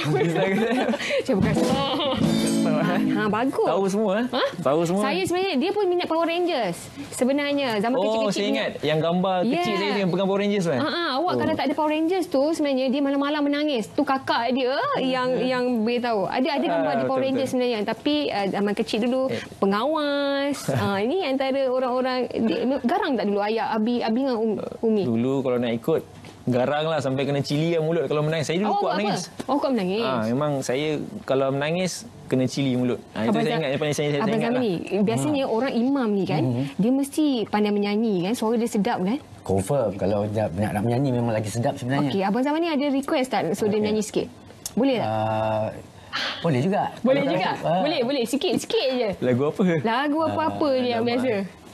Saya bukan stok. Ha, ha, bagus. Tahu semua. Ha? Tahu semua. Saya sebenarnya dia pun minat Power Rangers. Sebenarnya zaman oh, kecil-kecil. Oh, saya ingat minat. Yang gambar yeah. kecil saya yang pegang Power Rangers kan. Ha, ha, awak oh. kalau tak ada Power Rangers tu sebenarnya dia malam-malam menangis. Tu kakak dia yang yang beritahu. Ada ada gambar ha, di Power Rangers sebenarnya, tapi uh, zaman kecil dulu pengawas. Ha, ini antara orang-orang dia, garang tak dulu ayah Abi Abi dengan Umi. Dulu kalau nak ikut garang lah sampai kena cili lah mulut kalau menangis. Saya dulu oh, kuat menangis. Oh, kuat menangis. Ha, memang saya kalau menangis kena cili mulut. Ha, itu saya ingat. Yang paling saya, saya Abang ingat lah. Ni, biasanya hmm. orang imam ni kan, hmm. dia mesti pandai menyanyi kan. Suara dia sedap kan. Confirm. Kalau nak, nak menyanyi memang lagi sedap sebenarnya. Okey, Abang Zaman ni ada request tak suruh okay. dia nyanyi sikit? Boleh tak? Uh, boleh juga. Boleh juga. Uh. Boleh, boleh. Sikit, sikit je. Lagu apa? Lagu apa-apa uh, dia yang biasa.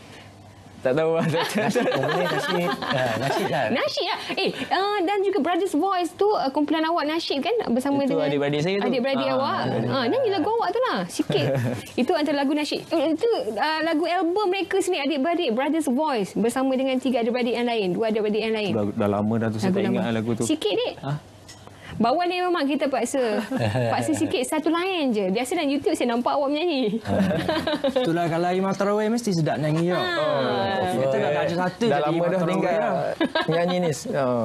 Tak tahu lah. Nasyid boleh, nasyid. Nasyid kan? Nasyid lah. Eh, uh, dan juga Brothers Voice tu, uh, kumpulan awak nasyid kan? Bersama itu dengan adik-beradik saya tu. Adik-beradik ha, awak. Ha, nyanyi lagu awak tu lah. Sikit. Itu antara lagu nasyid. Itu uh, lagu album mereka sendiri, adik-beradik. Brothers Voice. Bersama dengan tiga adik-beradik yang lain. Dua adik-beradik yang lain. Dah, dah lama dah tu. Saya tak ingat lagu tu. Sikit, Dik. Ha? Bawa ni memang kita paksa. Paksa sikit satu lain je. Biasa dalam YouTube saya nampak awak menyanyi. Itulah kalau Imam Tarawih mesti sedap nyanyi. Ha. Oh, kita dah ada satu. Dah lama dah tinggal nyanyi ni. Oh.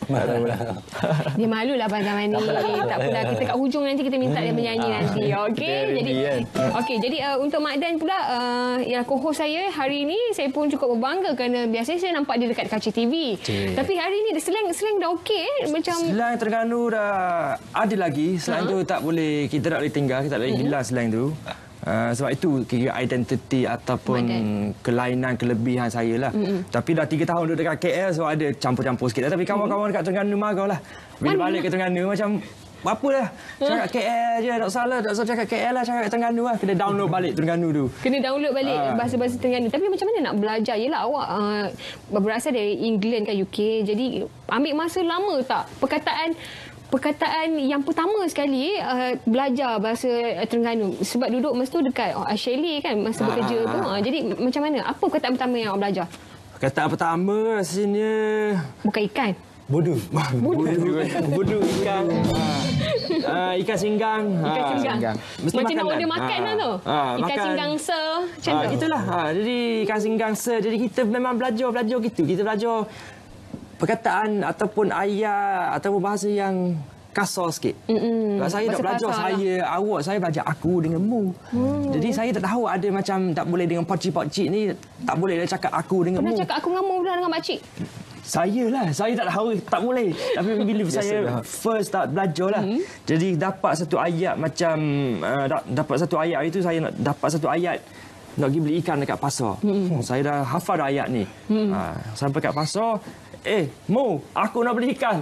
Tak tahu lah. Dia malu lah Abang Zaman ni. Tak apalah, kita kat hujung nanti kita minta dia menyanyi nanti. Okey. Jadi okey, jadi uh, untuk Mak Dan pula uh, yang co-host saya hari ni, saya pun cukup berbangga kerana biasanya saya nampak dia dekat Kaca T V. Cik. Tapi hari ni slang-slang dah okey eh? Macam slang Terengganu dah ada lagi. Slang ha? tu tak boleh, kita tak boleh tinggal, kita tak boleh hilang mm-hmm. slang tu. Uh, sebab itu kira identiti ataupun Madan. kelainan, kelebihan saya lah. Mm-hmm. Tapi dah tiga tahun duduk dekat K L, so ada campur-campur sikit. Tapi kawan-kawan dekat Terengganu marah lah. Bila Mana? balik ke Terengganu macam, apa lah, cakap K L je, tak salah, tak salah cakap K L lah, cakap Terengganu lah. Kena download balik Terengganu tu. Kena download balik uh. bahasa-bahasa Terengganu. Tapi macam mana nak belajar? Yelah, awak uh, berasal dari England kan, U K. Jadi ambil masa lama tak? Perkataan Perkataan yang pertama sekali uh, belajar bahasa Terengganu sebab duduk masa tu dekat uh, Shelley kan masa ah. bekerja tu. Uh, jadi macam mana? Apa perkataan pertama yang awak belajar? Perkataan pertama rasanya bukan ikan. Bodoh. Bodoh. Bodoh ikan. uh, ikan singgang. Ikan singgang. Ha, Mesti macam nak order makan lah tu. Ha, ikan makan. Singgang se. Macam ha, tu. Gitulah. Ha, jadi ikan singgang se. Jadi kita memang belajar-belajar gitu. Kita belajar perkataan ataupun ayat ataupun bahasa yang kasar sikit. Mm-mm. Kalau saya bahasa tak belajar saya, lah. awak, saya belajar aku dengan mu. Hmm. Jadi saya tak tahu ada macam tak boleh dengan pocik-pocik ni, tak boleh dah cakap aku dengan Pernah mu. Pernah cakap aku dengan mu dengan makcik? Saya lah, saya tak tahu, tak boleh. Tapi bila saya first start belajar lah. Mm-hmm. Jadi dapat satu ayat macam, uh, dapat satu ayat itu saya nak dapat satu ayat nak pergi beli ikan dekat pasar. Mm-hmm. Saya dah hafal dah ayat ni. Mm-hmm. Uh, sampai kat pasar, eh, Mu, aku nak beli ikan.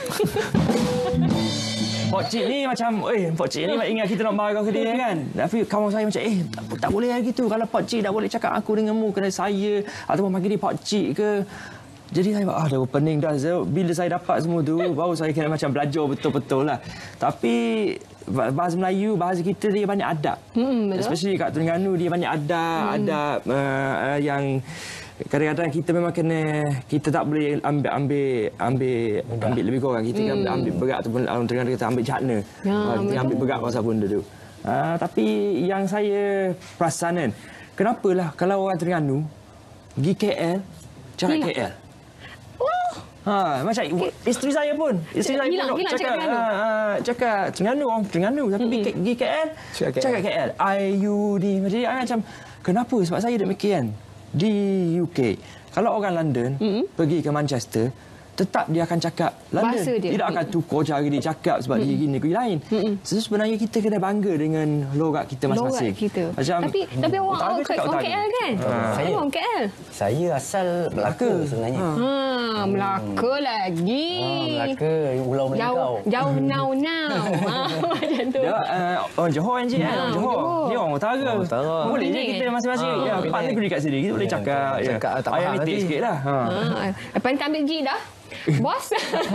Pokcik ni macam, eh, Pokcik ni ingat kita nak marah ke dia kan. Tapi kawan saya macam, eh, tak, tak boleh gitu. Kalau Pokcik tak boleh cakap aku dengan Mu, kena saya. Ataupun panggil dia Pokcik ke. Jadi saya, ah, dah pening dah. Bila saya dapat semua tu, baru saya kena macam belajar betul-betul lah. Tapi bahasa Melayu, bahasa kita dia banyak adab. Hmm, especially kat Terengganu, dia banyak adab. Hmm. Adab uh, yang kadang-kadang kita memang kena, kita tak boleh ambil ambil ambil Mudah. ambil lebih kurang, kita hmm. ambil, ambil berat ataupun orang Terengganu kita ambil jatna. Ya, uh, kita ambil berat pasal benda tu. Uh, tapi yang saya perasan kan, kenapalah kalau orang Terengganu pergi K L cakap K L. Ha, macam isteri saya pun, isteri saya hilang, pun hilang cakap cakap Terengganu. Uh, cakap Terengganu, orang Terengganu tapi mm-hmm. pergi K L cakap K L. I U D. Jadi macam kenapa? Sebab saya dah mikir kan, di U K kalau orang London mm-hmm. pergi ke Manchester, tetap dia akan cakap London. Bahasa dia. Tidak akan tukar cara dia cakap sebab mm-hmm. dia gini ke lain. Mm-hmm. So, sebenarnya kita kena bangga dengan logat kita masing-masing. Logat kita. Macam, tapi tapi awak orang K L kan? Ha. Saya orang K L. Saya asal Melaka sebenarnya. Ha, ha Melaka hmm. lagi. Ha, Melaka, Pulau Melintau. Jauh, jauh now-now. ha, macam tu. Dia uh, orang Johor kan, Cik? Ha, orang Johor. Dia orang utara. Orang utara. Boleh je kita masing-masing. Ha, ya, empat negeri kat sini. Kita boleh cakap. Cakap tak faham nanti. Sikit lah. Ha. Lepas ni ambil G dah. Bos.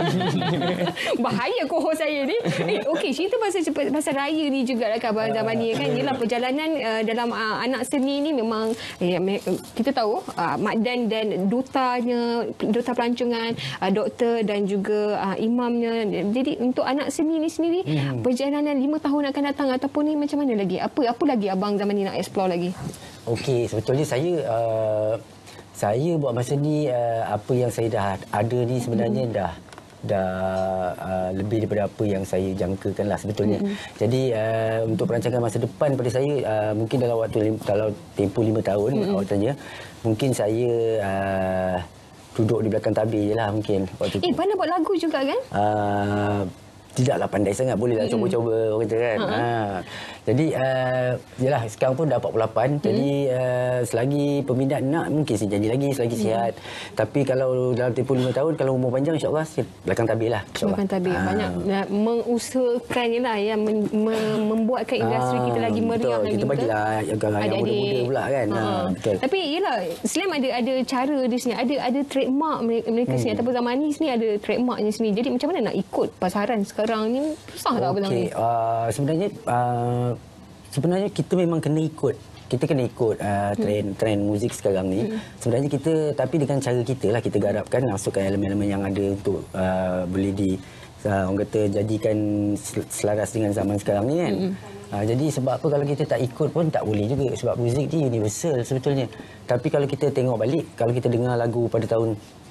Bahaya kohor saya ni. Eh, okey, cerita pasal pasal raya ni jugalah kan Abang Zaman ni kan. Yalah perjalanan uh, dalam uh, anak seni ni memang eh, kita tahu uh, Mak Dan dan dutanya, duta pelancongan, uh, doktor dan juga uh, imamnya. Jadi untuk anak seni ni sendiri hmm. perjalanan lima tahun akan datang ataupun ni macam mana lagi? Apa apa lagi Abang Zaman ni nak explore lagi? Okey, sebetulnya saya uh, saya buat masa ni uh, apa yang saya dah ada ni sebenarnya mm. dah dah uh, lebih daripada apa yang saya jangkakan lah sebetulnya. Mm. Jadi uh, untuk perancangan masa depan pada saya uh, mungkin dalam waktu dalam tempoh lima tahun mm. awak tanya, mungkin saya uh, duduk di belakang tabir je lah mungkin waktu Eh, pandai buat lagu juga kan? Uh, tidaklah pandai sangat, bolehlah mm. cuba-cuba orang kata kan. Uh-huh. Ha. Jadi uh, yalah sekarang pun dah empat puluh lapan. Mm. Jadi uh, selagi peminat nak mungkin saya janji lagi selagi mm. sihat. Tapi kalau dalam tempoh lima tahun kalau umur panjang insya-Allah belakang tabir lah. Belakang tabir. Ha. Banyak mengusahakan lah ya men, men, membuatkan industri ha. kita lagi meriah lagi. Kita bagilah yang muda-muda pula kan. Ha. Ha. Tapi yalah Slam ada ada cara di sini, ada ada trademark mereka, mereka hmm. sini ataupun zaman ni sini ada trademarknya sini. Jadi macam mana nak ikut pasaran sekarang ni? Susah tak abang ni? Uh, sebenarnya uh, sebenarnya kita memang kena ikut. Kita kena ikut uh, trend hmm. trend muzik sekarang ni. Hmm. Sebenarnya kita tapi dengan cara kita lah kita garapkan masukkan elemen-elemen yang ada untuk uh, boleh di uh, orang kata jadikan selaras dengan zaman sekarang ni kan. Hmm. Uh, jadi sebab apa kalau kita tak ikut pun tak boleh juga sebab muzik ni universal sebetulnya. Tapi kalau kita tengok balik, kalau kita dengar lagu pada tahun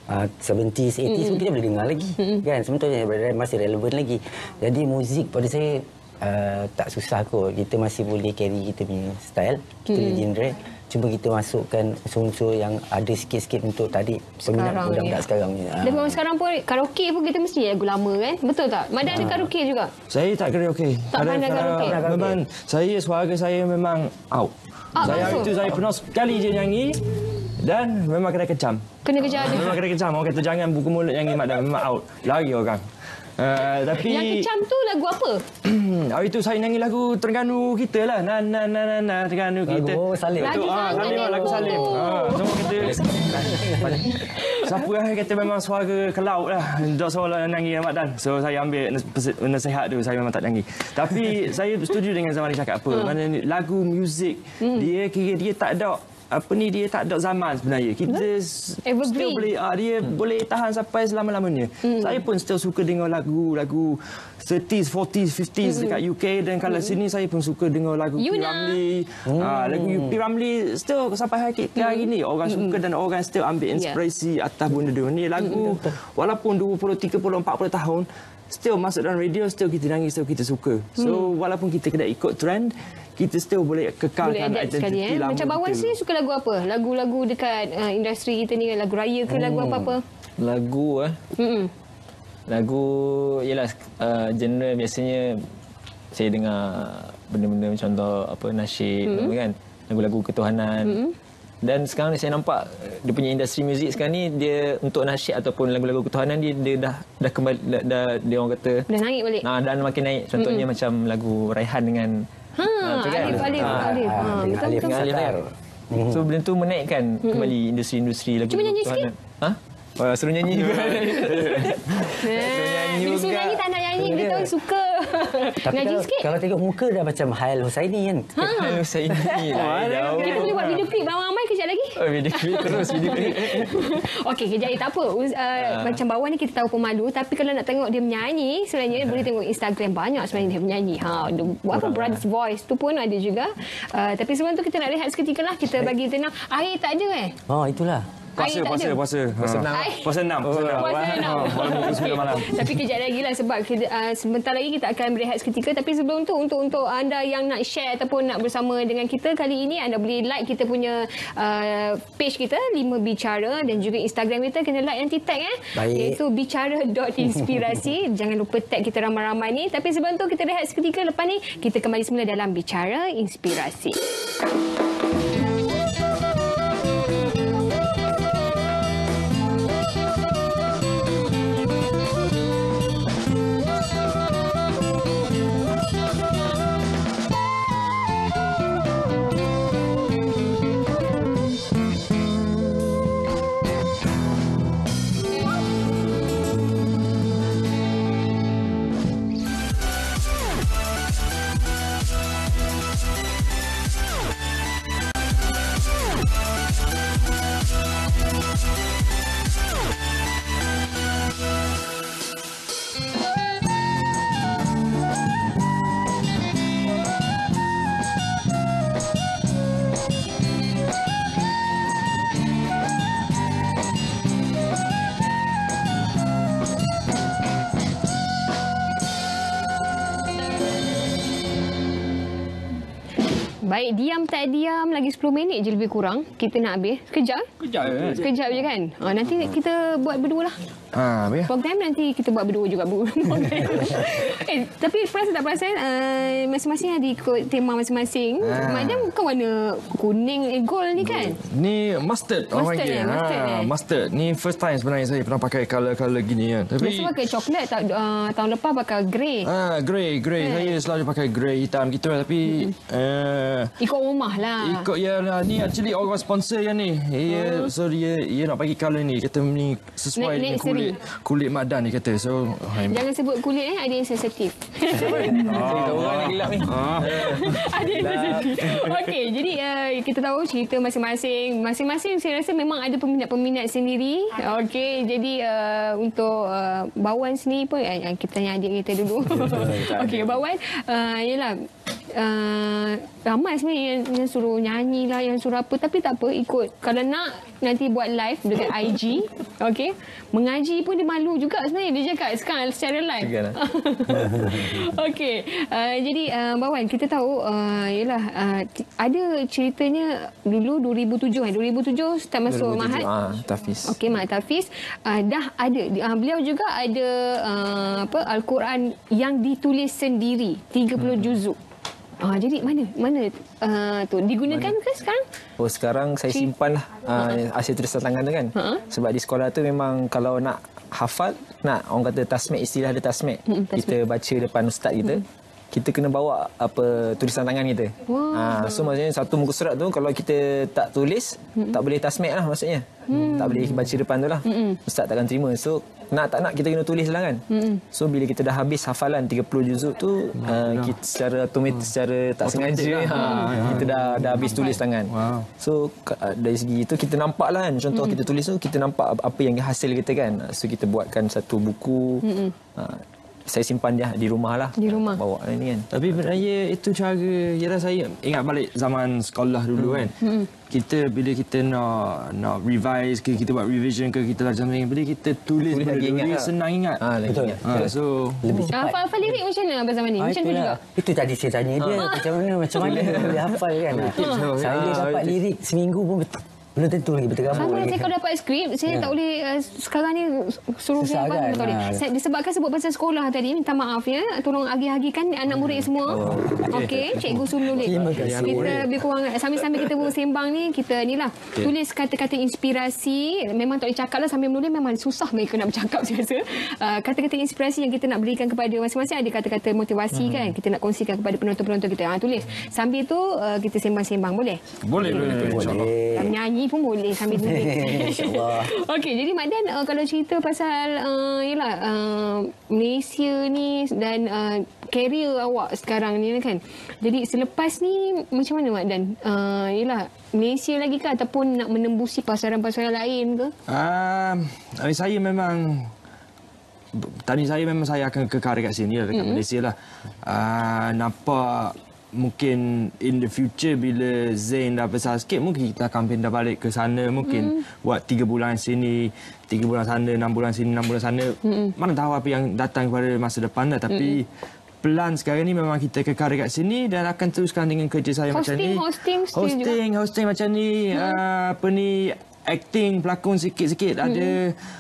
uh, tujuh puluh, lapan puluh pun kita boleh dengar lagi. Kan? Sebetulnya masih relevan lagi. Jadi muzik pada saya uh, tak susah kot. Kita masih boleh carry kita punya style, kita punya genre. Cuba kita masukkan unsur-unsur yang ada sikit-sikit untuk tarik peminat budak-budak sekarang ni. Dan memang sekarang pun karaoke pun kita mesti lagu lama kan? Betul tak? Madan ada karaoke juga? Saya tak karaoke. Tak pandai karaoke? Memang saya, suara saya memang out. Out saya langsung? itu saya pernah sekali je nyanyi dan memang kena kecam. Kena kejar dia? Memang kena kecam. Orang kata jangan buka mulut nyanyi Madan. Memang out. Lari orang. Uh, tapi Yang kecam tu lagu apa? hari itu saya nyanyi lagu Terengganu kita lah. Na na na na na Terengganu kita. Lagu Salim. Itu, ah, Salim lah, lagu Salim. Ah, semua kita. Siapa yang kata memang suara ke laut lah. Dok seolah nyanyi Ahmad Dan. So saya ambil nasihat tu, saya memang tak nyanyi. Tapi saya setuju dengan Zamani cakap apa. Mana ni, lagu muzik dia kira dia tak ada apa ni, dia tak ada zaman sebenarnya. Kita Evergreen. still boleh ah, dia hmm. boleh tahan sampai selama-lamanya. Hmm. Saya pun still suka dengar lagu-lagu thirties, forties, fifties hmm. dekat U K dan kalau hmm. sini saya pun suka dengar lagu P. Ramlee. Hmm. Ah, lagu P. Ramlee still sampai hari, hmm. hari ni orang hmm. suka dan orang still ambil inspirasi yeah. atas benda tu. Ni lagu hmm. walaupun dua puluh, tiga puluh, empat puluh tahun still masuk dalam radio, still kita nangis, still kita suka. So hmm. walaupun kita kena ikut trend, kita still boleh kekalkan identiti eh? lama. Macam Bawan sini suka lagu apa? Lagu-lagu dekat uh, industri kita ni, lagu raya ke hmm. lagu apa-apa? Lagu eh. Hmm. Lagu ialah uh, genre biasanya saya dengar benda-benda macam contoh apa nasyid hmm. kan, lagu-lagu ketuhanan. Hmm. Dan sekarang ni saya nampak dia punya industri muzik sekarang ni, dia untuk nasyid ataupun lagu-lagu ketuhanan dia, dia dah dah kembali dah, dah dia orang kata dah naik balik. Nah, dan makin naik. Contohnya hmm. macam lagu Raihan dengan Ha, ha kan? Alif, Alif, ha, Alif. Ha, ha, betul, Alif, betul. Alif, Alif. Hmm. So benda tu menaikkan hmm. kembali industri-industri lagu. Cuba nyanyi sikit. Ha? Oh, suruh nyanyi juga. Suruh nyanyi juga. Suruh nyanyi tak nak nyanyi, dia tahu suka. Tapi kalau, kalau tengok muka dah macam Hail Husaini kan. Ha. Hail Husaini lah. Kita boleh buat video klip ramai-ramai kejap lagi. Oh, video klip terus video klip. Okey, kejap tak apa. Uh, uh. Macam Bawan ni kita tahu pemalu, tapi kalau nak tengok dia menyanyi, sebenarnya boleh tengok Instagram, banyak sebenarnya dia menyanyi. Ha, apa Brothers Voice tu pun ada juga. Uh, tapi sebelum tu kita nak rehat seketika lah, kita bagi tenang. Air tak ada eh? Oh, itulah. Puasa, puasa, puasa. Puasa enam. Puasa enam. Puasa enam. Walaupun sembilan malam. Tapi kejap lagi lah sebab kita, uh, sebentar lagi kita akan berehat seketika. Tapi sebelum tu, untuk untuk anda yang nak share ataupun nak bersama dengan kita kali ini, anda boleh like kita punya uh, page kita, lima Bicara, dan juga Instagram kita. Kena like nanti tag eh. Baik. Iaitu bicara dot inspirasi. Jangan lupa tag kita ramai-ramai ni. Tapi sebelum tu kita rehat seketika. Lepas ni kita kembali semula dalam Bicara Inspirasi. Baik, diam tak diam, lagi sepuluh minit je lebih kurang. Kita nak habis. Sekejap? Sekejap je. Sekejap je kan? Ha, nanti kita buat berdua lah. Ha, ya. Program nanti kita buat berdua juga. eh, tapi perasan tak perasan, uh, masing-masing ada ikut tema masing-masing. Ha. Macam bukan warna kuning, eh, gold ni kan? Ni mustard. Mustard orang eh, mustard ha, eh. Mustard. Ni first time sebenarnya saya pernah pakai colour-colour gini kan. Tapi biasa pakai coklat, tak, uh, tahun lepas pakai grey. Ah, grey, grey. Eh. Saya selalu pakai grey hitam gitu tapi hmm. uh, ikut rumah lah. Ikut ya lah. Ni actually orang sponsor yang ni. Ya, hmm. so dia dia nak bagi colour ni. Kata ni sesuai Nek, dengan kulit kulit Madan ni kata. So jangan sebut kulit eh, ada yang sensitif. Ah, orang yang gelap ni. Ada yang sensitif. Okey, jadi uh, kita tahu cerita masing-masing. Masing-masing saya rasa memang ada peminat-peminat sendiri. Okey, jadi uh, untuk uh, Bawan sendiri pun uh, kita tanya adik kita dulu. Okey, Bawan, uh, yalah uh, ramai sebenarnya yang, yang suruh nyanyi lah, yang suruh apa. Tapi tak apa, ikut. Kalau nak, nanti buat live dekat I G. Okey. Mengaji pun dia malu juga sebenarnya. Dia cakap sekarang secara live. Okey. Uh, jadi, uh, Bawan, kita tahu, uh, yelah, uh, ada ceritanya dulu dua ribu tujuh. dua ribu tujuh start masuk Mahat. Ah, Tafiz. Okey, Mahat Tafiz. Uh, dah ada. Uh, beliau juga ada uh, apa Al-Quran yang ditulis sendiri. tiga puluh hmm. juzuk. Ah, jadi mana mana uh, tu digunakan mana? Ke sekarang? Oh, sekarang saya simpan lah uh, hasil tulisan tangan tu kan. Ha? Sebab di sekolah tu memang kalau nak hafal, nak orang kata tasmek, istilah dia tasmek. Hmm, kita baca depan ustaz kita. Hmm. Kita kena bawa apa tulisan tangan kita. Wow. Ha, so maksudnya satu muka surat tu kalau kita tak tulis, hmm. tak boleh tasmek lah maksudnya. Hmm. Tak boleh baca depan tu lah. Hmm. Ustaz takkan terima. So nak tak nak kita kena tulis lah kan. Hmm. So bila kita dah habis hafalan tiga puluh juzuk tu, hmm. uh, kita secara otomatis, hmm. secara tak sengaja lah. ha, hmm. kita dah dah habis tulis tangan. Wow. So dari segi itu kita nampak lah kan. Contoh hmm. kita tulis tu, kita nampak apa yang hasil kita kan. So kita buatkan satu buku. Hmm. Uh, saya simpan dia di rumah lah. Di rumah. Bawa ini kan. Tapi sebenarnya itu cara, yalah saya ingat balik zaman sekolah dulu hmm. kan. Hmm. Kita bila kita nak nak revise ke, kita buat revision ke, kita belajar macam bila kita tulis, tulis lagi ingat, senang ingat. Ha, lagi ingat. Ha, so lebih cepat. Hafal hafal lirik macam mana abang zaman ni? Macam tu juga. Itu tadi saya tanya dia ha. macam mana macam mana boleh hafal kan. Ha. Saya dapat lirik seminggu pun betul. Belum tentu lagi berterabur. Sama saya kalau dapat skrip, saya ya. tak boleh uh, sekarang ni suruh saya apa tak boleh. Saya disebabkan sebut pasal sekolah tadi, minta maaf ya. Tolong agih-agihkan anak murid semua. Oh, okey, cikgu suruh nulis. Kita lebih kurang sambil-sambil kita bersembang ni, kita inilah okay. tulis kata-kata inspirasi. Memang tak boleh cakap lah sambil menulis, memang susah mereka nak bercakap saya rasa. Uh, kata-kata inspirasi yang kita nak berikan kepada masing-masing, ada kata-kata motivasi hmm. kan. Kita nak kongsikan kepada penonton-penonton kita. Ha, tulis. Sambil tu uh, kita sembang-sembang boleh? Boleh, boleh, boleh. InsyaAllah. Nyanyi pun boleh sambil tulis. InsyaAllah. Okey, jadi Mak Dan uh, kalau cerita pasal uh, yalah uh, Malaysia ni dan uh, karier awak sekarang ni kan. Jadi selepas ni macam mana Mak Dan? Uh, yalah Malaysia lagi ke ataupun nak menembusi pasaran-pasaran lain ke? Um, saya memang tadi saya memang saya akan kekal dekat sini lah, dekat mm-hmm. Malaysia lah. Uh, nampak mungkin in the future bila Zain dah besar sikit, mungkin kita akan pindah balik ke sana. Mungkin mm. buat tiga bulan sini, tiga bulan sana, enam bulan sini, enam bulan sana. Mm. Mana tahu apa yang datang pada masa depan dah. Tapi mm. plan sekarang ni memang kita kekal dekat sini dan akan teruskan dengan kerja saya hosting, macam ni. Hosting, hosting hosting, hosting macam ni. Mm. Uh, apa ni, acting, pelakon sikit-sikit mm. ada.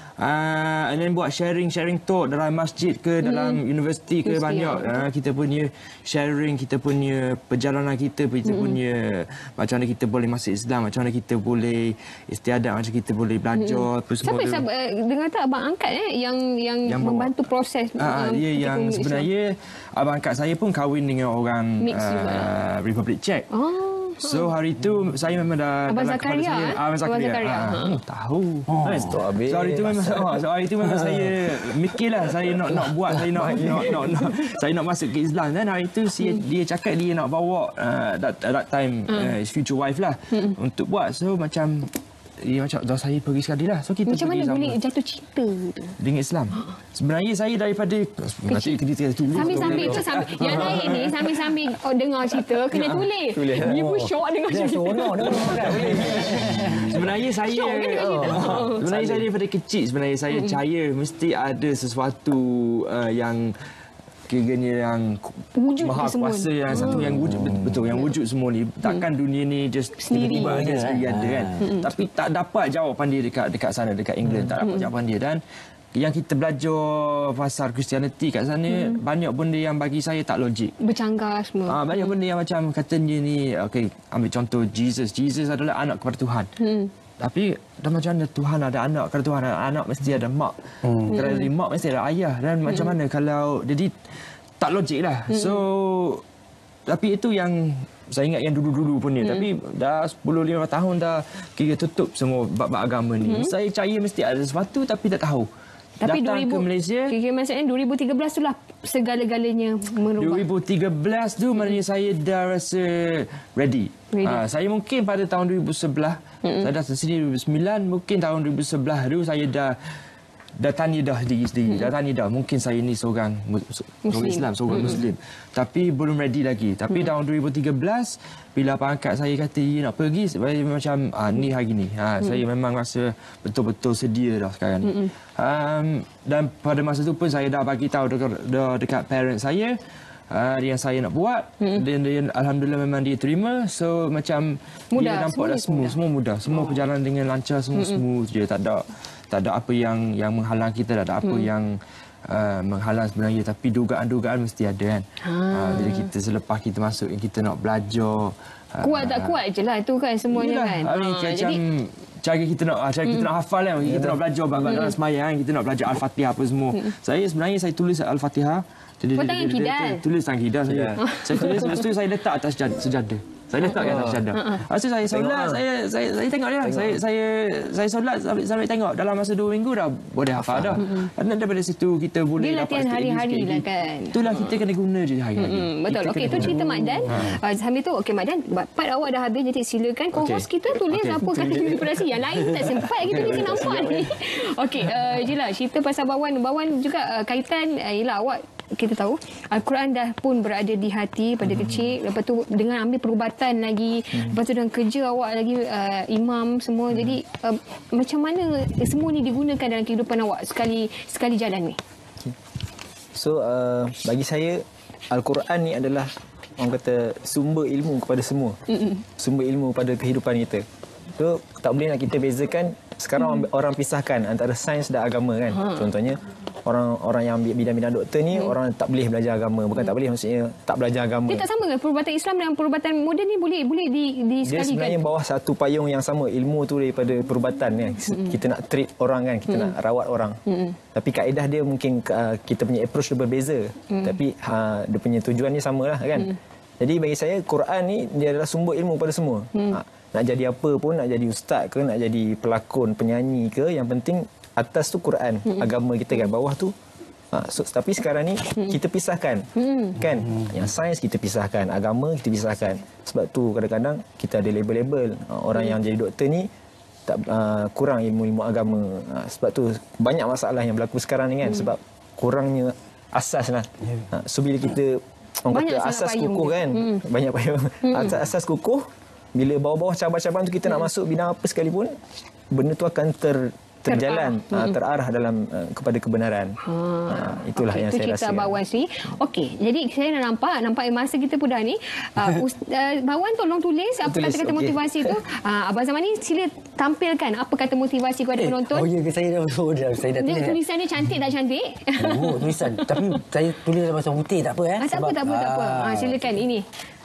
Uh, and then buat sharing-sharing talk dalam masjid ke, dalam hmm. universiti ke, Mesti banyak. Uh, kita punya sharing, kita punya perjalanan kita, kita hmm. punya macam mana kita boleh masuk Islam, macam mana kita boleh istiadat, macam kita boleh belajar. Hmm. Siapa yang uh, dengar tak abang angkat eh, yang, yang, yang membantu proses? Uh, dia yang sebenarnya Islam. Abang angkat saya pun kahwin dengan orang uh, Republic Czech. Oh. So hari itu saya memang dah Abang Zakaria. Saya, eh? Abang Zakaria. Ah, ha. hmm, tahu. Oh. So hari itu memang oh, so hari itu memang saya mikirlah saya nak nak buat, saya nak nak, nak, nak saya nak masuk ke Islam. Dan hari itu si, hmm. dia cakap dia nak bawa uh, that, that time uh, his future wife lah hmm. untuk buat. So macam dia macam dah saya pergi sekali lah. So kita macam pergi mana sama. Boleh jatuh cinta tu dengan Islam? Sebenarnya saya daripada nanti kita tulis. Sambil-sambil tu sambil yang lain ni sambil-sambil oh, dengar cerita kena tulis. Dia pun syok dengar cerita. Sebenarnya saya oh, sebenarnya saya daripada kecil sebenarnya saya percaya mesti ada sesuatu uh, yang kiranya yang wujud maha kuasa yang hmm. satu yang wujud betul yang wujud semua ni. Takkan hmm. dunia ni just tiba-tiba aja sendiri ada kan. Hmm. Tapi tak dapat jawapan dia dekat dekat sana dekat England, hmm. tak dapat hmm. jawapan dia. Dan yang kita belajar pasal Christianity kat sana hmm. banyak benda yang bagi saya tak logik. Bercanggah semua. Ah banyak hmm. benda yang macam katanya ni okey ambil contoh Jesus. Jesus adalah anak kepada Tuhan. Hmm. Tapi dah macam mana Tuhan ada anak, kalau Tuhan ada anak mesti ada mak. Hmm. Kalau ada mak mesti ada ayah. Dan hmm. macam mana kalau jadi tak logik lah. Hmm. So tapi itu yang saya ingat yang dulu-dulu pun ni. Hmm. Tapi dah sepuluh lima belas tahun dah kira tutup semua bab-bab agama ni. Hmm. Saya percaya mesti ada sesuatu tapi tak tahu. Tapi datang dua ribu, ke Malaysia. Kira maksudnya dua ribu tiga belas tu lah segala-galanya merubah. dua ribu tiga belas tu maknanya saya dah rasa ready. ready. Ha, saya mungkin pada tahun dua ribu sebelas, mm-hmm. saya dah sini dua ribu sembilan, mungkin tahun dua ribu sebelas tu saya dah dah tanya dah diri sendiri. Hmm. Dah tanya dah. Mungkin saya ni seorang Muslim. Islam, seorang hmm. Muslim. Tapi belum ready lagi. Tapi hmm. tahun dua ribu tiga belas, bila pangkat saya kata nak pergi, saya macam, ah, ni hari ni. Ha, hmm. Saya memang rasa betul-betul sedia dah sekarang ni. Hmm. Um, dan pada masa tu pun saya dah bagi tahu dekat, dekat parents saya, Uh, yang saya nak buat hmm. dan dia, alhamdulillah memang dia terima. So macam mudah, dia nampak dah semua semua mudah, semua oh. berjalan dengan lancar, semua hmm. smooth je, tak ada tak ada apa yang yang menghalang kita, tak ada apa hmm. yang uh, menghalang sebenarnya, tapi dugaan-dugaan mesti ada kan. Ha. Uh, bila kita selepas kita masuk, kita nak belajar, kuat uh, tak kuat je lah tu kan semuanya kan. I mean, ha, macam jadi cara kita nak cara kita hmm. nak hafal kan, kita nak belajar bab-bab dalam sembahyang, kita nak belajar Al-Fatihah apa semua. Hmm. Saya sebenarnya saya tulis Al-Fatihah. Jadi, oh, tangan kidal? Tulis tangan kidal saya. Saya tulis, lepas tu saya letak atas sejadah. Saya letak kat atas sejadah. Lepas tu saya solat, saya, saya, saya tengok dia. Saya, saya, saya solat sampai, sampai tengok. Dalam masa dua minggu dah boleh hafal dah. Dan daripada situ kita boleh dia dapat latihan hari-hari lah kan. Itulah kita kena guna je hari-hari. Betul. Okey, itu cerita Mak Dan. Ha. Sambil tu, okey Mak Dan, part awak dah habis. Jadi silakan co-host kita tulis okay. apa kata inspirasi. Yang lain tak sempat kita ni nampak ni. Okey, uh, jelah cerita pasal Bawan. Bawan juga uh, kaitan, uh, yelah awak kita tahu Al-Quran dah pun berada di hati pada hmm. kecil, lepas tu dengan ambil perubatan lagi, hmm. lepas tu dengan kerja awak lagi uh, imam semua. hmm. Jadi uh, macam mana semua ni digunakan dalam kehidupan awak sekali sekali jalan ni? Okay. So uh, bagi saya Al-Quran ni adalah orang kata sumber ilmu kepada semua. hmm. Sumber ilmu pada kehidupan kita. So tak boleh nak kita bezakan. Sekarang hmm. orang pisahkan antara sains dan agama kan. Ha. Contohnya orang-orang yang ambil bidang-bidang doktor ni, hmm. orang tak boleh belajar agama. Bukan hmm. tak boleh, maksudnya tak belajar agama. Dia tak sama kan? Perubatan Islam dan perubatan moden ni boleh boleh di, di dia sebenarnya bawah satu payung yang sama. Ilmu tu daripada perubatan kan. Hmm. Kita nak treat orang kan, kita hmm. nak rawat orang. Hmm. Tapi kaedah dia mungkin uh, kita punya approach dia berbeza. Hmm. Tapi uh, dia punya tujuannya samalah kan. Hmm. Jadi bagi saya Quran ni dia adalah sumber ilmu pada semua. Hmm. Uh, nak jadi apa pun, nak jadi ustaz ke, nak jadi pelakon, penyanyi ke, yang penting atas tu Quran, hmm. agama kita kan, bawah tu. Ha, so, tapi sekarang ni hmm. kita pisahkan, hmm. kan? Hmm. Yang sains kita pisahkan, agama kita pisahkan. Sebab tu kadang-kadang kita ada label-label. Ha, orang hmm. yang jadi doktor ni tak uh, kurang ilmu-ilmu agama. Ha, sebab tu banyak masalah yang berlaku sekarang ni kan, hmm. sebab kurangnya asas lah. Ha, so bila kita orang kata asas kukuh kan, hmm. banyak payung. Hmm. Asas, asas kukuh, bila bawah-bawah cabang-cabang tu kita hmm. nak masuk bidang apa sekalipun, benda tu akan ter terjalan, terarah, terarah dalam uh, kepada kebenaran. Ha, uh, itulah okay, yang itu saya rasa. Bawan Sri. Okey, jadi saya dah nampak, nampak masa kita pun dah ni. Uh, uh, Bawan tolong tulis apa tulis, kata-kata okay. motivasi tu. Uh, Abang Zaman ni sila tampilkan apa kata motivasi kepada eh, penonton. Oh ya, saya dah oh, dah saya dah tulis. Tulisan ni cantik tak cantik? Oh, tulisan. Tapi saya tulis dalam bahasa putih tak apa eh. Ah, tak apa, tak apa, tak apa. Ah, silakan ini.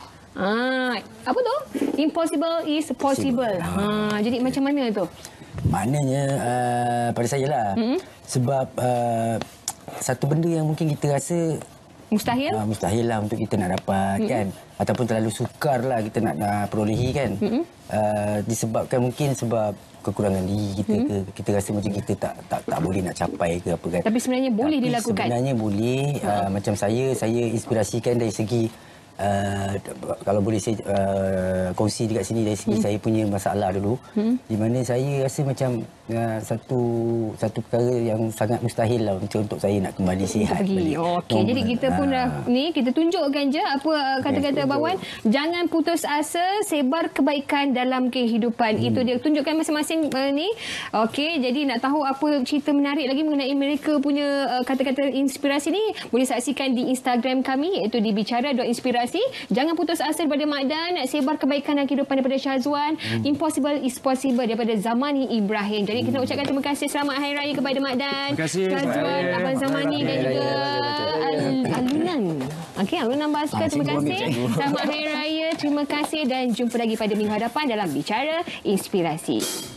Ah, apa tu? Impossible is possible. Ha, jadi macam mana tu? Maknanya uh, pada saya lah. Mm-hmm. Sebab uh, satu benda yang mungkin kita rasa mustahil. Uh, mustahil lah untuk kita nak dapat, mm-hmm. kan. Ataupun terlalu sukar lah kita nak uh, perolehi kan. Mm-hmm. Uh, disebabkan mungkin sebab kekurangan diri kita hmm. ke, kita rasa macam kita tak tak tak boleh nak capai ke apa kan. Tapi sebenarnya boleh Tapi dilakukan. Sebenarnya boleh. Hmm. Uh, macam saya saya inspirasikan dari segi Uh, kalau boleh saya uh, kongsi dekat sini dari segi hmm. saya punya masalah dulu, hmm. di mana saya rasa macam uh, satu satu perkara yang sangat mustahil lah macam untuk saya nak kembali sihat balik. Okey, jadi kita pun dah uh. ni kita tunjukkan je apa kata-kata okay, Bawan, jangan putus asa, sebar kebaikan dalam kehidupan. Hmm. Itu dia tunjukkan masing-masing uh, ni. Okey, jadi nak tahu apa cerita menarik lagi mengenai mereka punya uh, kata-kata inspirasi ni, boleh saksikan di Instagram kami iaitu di bicara dot inspirasi. Jangan putus asa daripada Mak Dan, sebar kebaikan dan kehidupan daripada Syazwan. Hmm. Impossible is possible daripada Zamani Ibrahim. Jadi kita ucapkan terima kasih, selamat Hari Raya kepada Mak Dan, terima kasih Syazwan, Abang Zamani dan juga Alunan. Okey, Alunan Baskar, terima kasih. Selamat Hari Raya, terima kasih dan jumpa lagi pada minggu hadapan dalam Bicara Inspirasi.